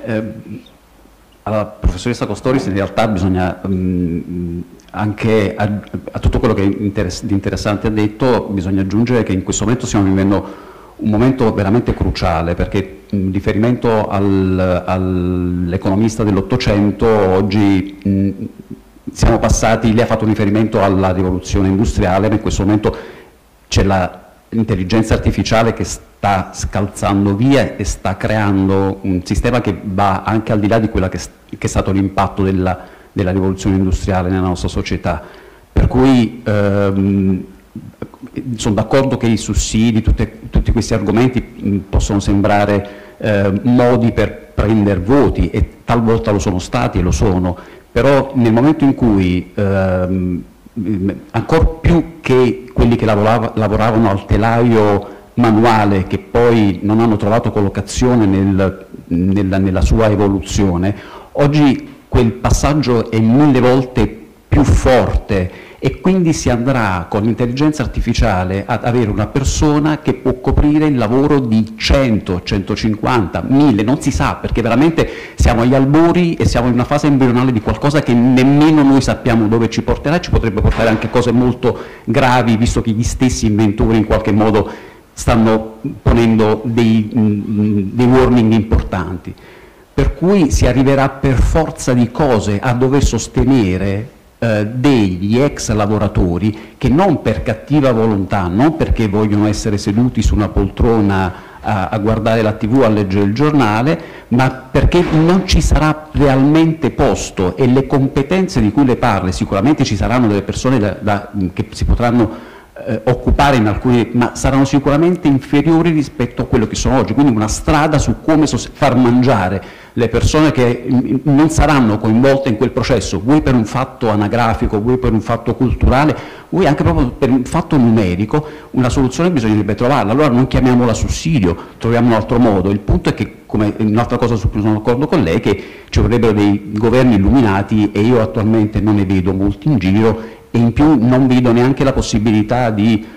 alla professoressa Costoris in realtà bisogna anche a tutto quello che di interessante ha detto, bisogna aggiungere che in questo momento stiamo vivendo un momento veramente cruciale, perché in riferimento all'economista dell'Ottocento oggi siamo passati, lei ha fatto un riferimento alla rivoluzione industriale, ma in questo momento c'è l'intelligenza artificiale che sta scalzando via e sta creando un sistema che va anche al di là di quello che è stato l'impatto della rivoluzione industriale nella nostra società. Per cui sono d'accordo che i sussidi, tutti questi argomenti possono sembrare modi per prendere voti, e talvolta lo sono stati e lo sono, però nel momento in cui ancora più che quelli che lavoravano al telaio manuale, che poi non hanno trovato collocazione nella sua evoluzione, oggi quel passaggio è 1000 volte più forte, e quindi si andrà con l'intelligenza artificiale ad avere una persona che può coprire il lavoro di 100, 150, 1000, non si sa, perché veramente siamo agli albori e siamo in una fase embrionale di qualcosa che nemmeno noi sappiamo dove ci porterà, e ci potrebbe portare anche cose molto gravi, visto che gli stessi inventori in qualche modo stanno ponendo dei warning importanti. Per cui si arriverà per forza di cose a dover sostenere degli ex lavoratori che non per cattiva volontà, non perché vogliono essere seduti su una poltrona a guardare la TV, a leggere il giornale, ma perché non ci sarà realmente posto, e le competenze di cui le parla, sicuramente ci saranno delle persone che si potranno occupare in alcuni, ma saranno sicuramente inferiori rispetto a quello che sono oggi, quindi una strada su come far mangiare le persone che non saranno coinvolte in quel processo, vuoi per un fatto anagrafico, vuoi per un fatto culturale, vuoi anche proprio per un fatto numerico. Una soluzione bisognerebbe trovarla, allora non chiamiamola sussidio, troviamo un altro modo. Il punto è che, come un'altra cosa su cui sono d'accordo con lei, che ci vorrebbero dei governi illuminati, e io attualmente non ne vedo molti in giro, e in più non vedo neanche la possibilità di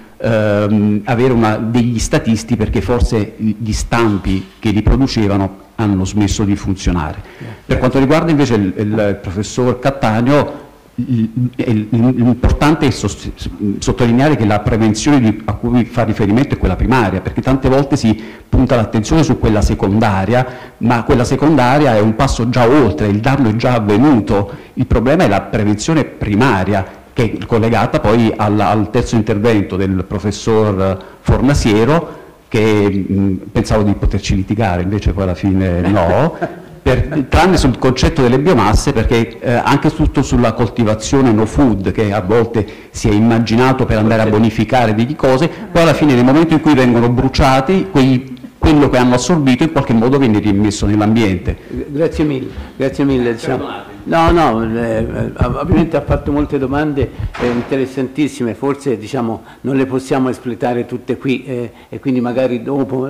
avere degli statisti, perché forse gli stampi che li producevano hanno smesso di funzionare. Per quanto riguarda invece il professor Cattaneo, l'importante è sottolineare che la prevenzione a cui fa riferimento è quella primaria, perché tante volte si punta l'attenzione su quella secondaria, ma quella secondaria è un passo già oltre, il danno è già avvenuto. Il problema è la prevenzione primaria, che è collegata poi al terzo intervento del professor Fornasiero, che pensavo di poterci litigare, invece poi alla fine no, tranne sul concetto delle biomasse, perché anche tutto sulla coltivazione no food, che a volte si è immaginato per andare a bonificare delle cose, poi alla fine nel momento in cui vengono bruciati, quello che hanno assorbito in qualche modo viene rimesso nell'ambiente. Grazie mille. Diciamo. No, ovviamente ha fatto molte domande interessantissime, forse diciamo non le possiamo espletare tutte qui, e quindi magari dopo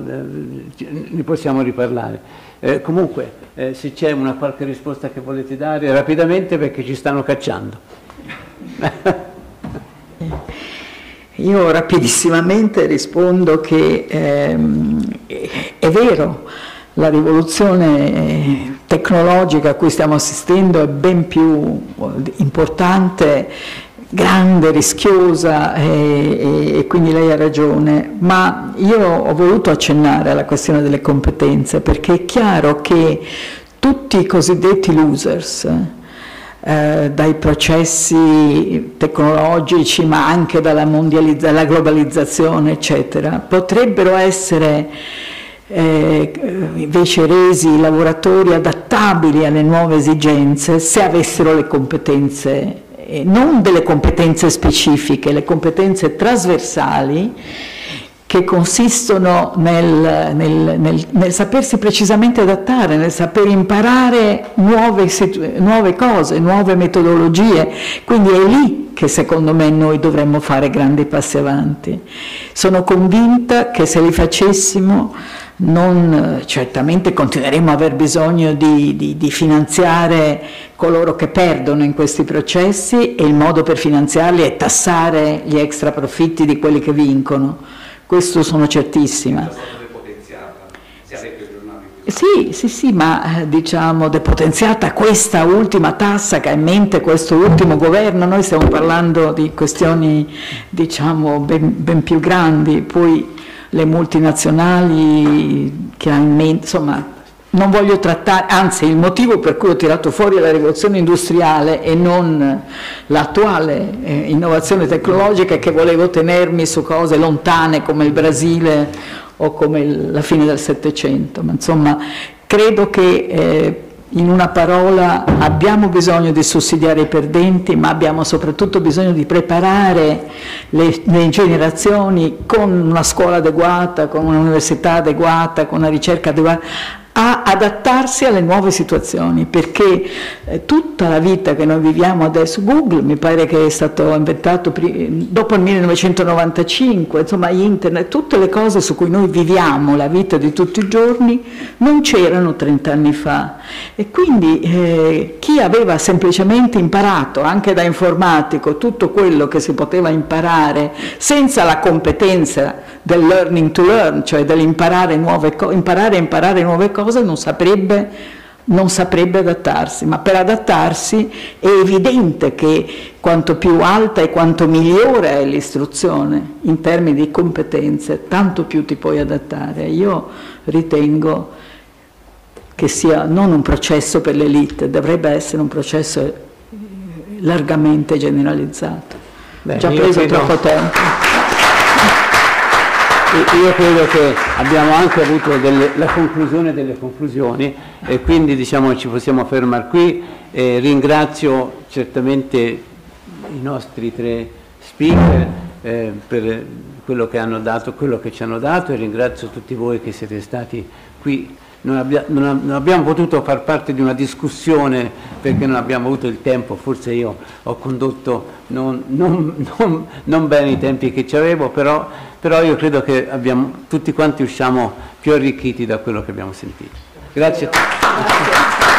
ne possiamo riparlare. Comunque, se c'è una qualche risposta che volete dare rapidamente, perché ci stanno cacciando. Io rapidissimamente rispondo che è vero, la rivoluzione tecnologica a cui stiamo assistendo è ben più importante, grande, rischiosa e quindi lei ha ragione, ma io ho voluto accennare alla questione delle competenze perché è chiaro che tutti i cosiddetti losers, dai processi tecnologici ma anche dalla globalizzazione eccetera, potrebbero essere invece resi lavoratori adattabili alle nuove esigenze se avessero le competenze, non delle competenze specifiche, le competenze trasversali che consistono nel sapersi precisamente adattare, nel saper imparare nuove cose, nuove metodologie, quindi è lì che secondo me noi dovremmo fare grandi passi avanti. Sono convinta che se li facessimo certamente continueremo a aver bisogno di finanziare coloro che perdono in questi processi e il modo per finanziarli è tassare gli extra profitti di quelli che vincono. Questo sono certissima. Sì, ma diciamo depotenziata questa ultima tassa che ha in mente questo ultimo governo, noi stiamo parlando di questioni diciamo ben più grandi, poi le multinazionali che ha in mente, insomma non voglio trattare, anzi il motivo per cui ho tirato fuori la rivoluzione industriale e non l'attuale innovazione tecnologica è che volevo tenermi su cose lontane come il Brasile o come la fine del Settecento, ma insomma credo che in una parola abbiamo bisogno di sussidiare i perdenti, ma abbiamo soprattutto bisogno di preparare le generazioni con una scuola adeguata, con un'università adeguata, con una ricerca adeguata, a adattarsi alle nuove situazioni, perché tutta la vita che noi viviamo adesso, Google mi pare che è stato inventato dopo il 1995, insomma internet, tutte le cose su cui noi viviamo la vita di tutti i giorni non c'erano 30 anni fa e quindi chi aveva semplicemente imparato anche da informatico tutto quello che si poteva imparare senza la competenza del learning to learn, cioè dell'imparare imparare nuove cose, non saprebbe adattarsi, ma per adattarsi è evidente che quanto più alta e quanto migliore è l'istruzione in termini di competenze, tanto più ti puoi adattare. Io ritengo che sia non un processo per l'elite, dovrebbe essere un processo largamente generalizzato. Ho già preso troppo tempo. Io credo che abbiamo anche avuto la conclusione delle conclusioni e quindi diciamo ci possiamo fermare qui. Ringrazio certamente i nostri 3 speaker per quello che hanno dato, quello che ci hanno dato e ringrazio tutti voi che siete stati qui. Non abbiamo potuto far parte di una discussione perché non abbiamo avuto il tempo, forse io ho condotto non bene i tempi che ci avevo, però io credo che tutti quanti usciamo più arricchiti da quello che abbiamo sentito. Grazie a tutti.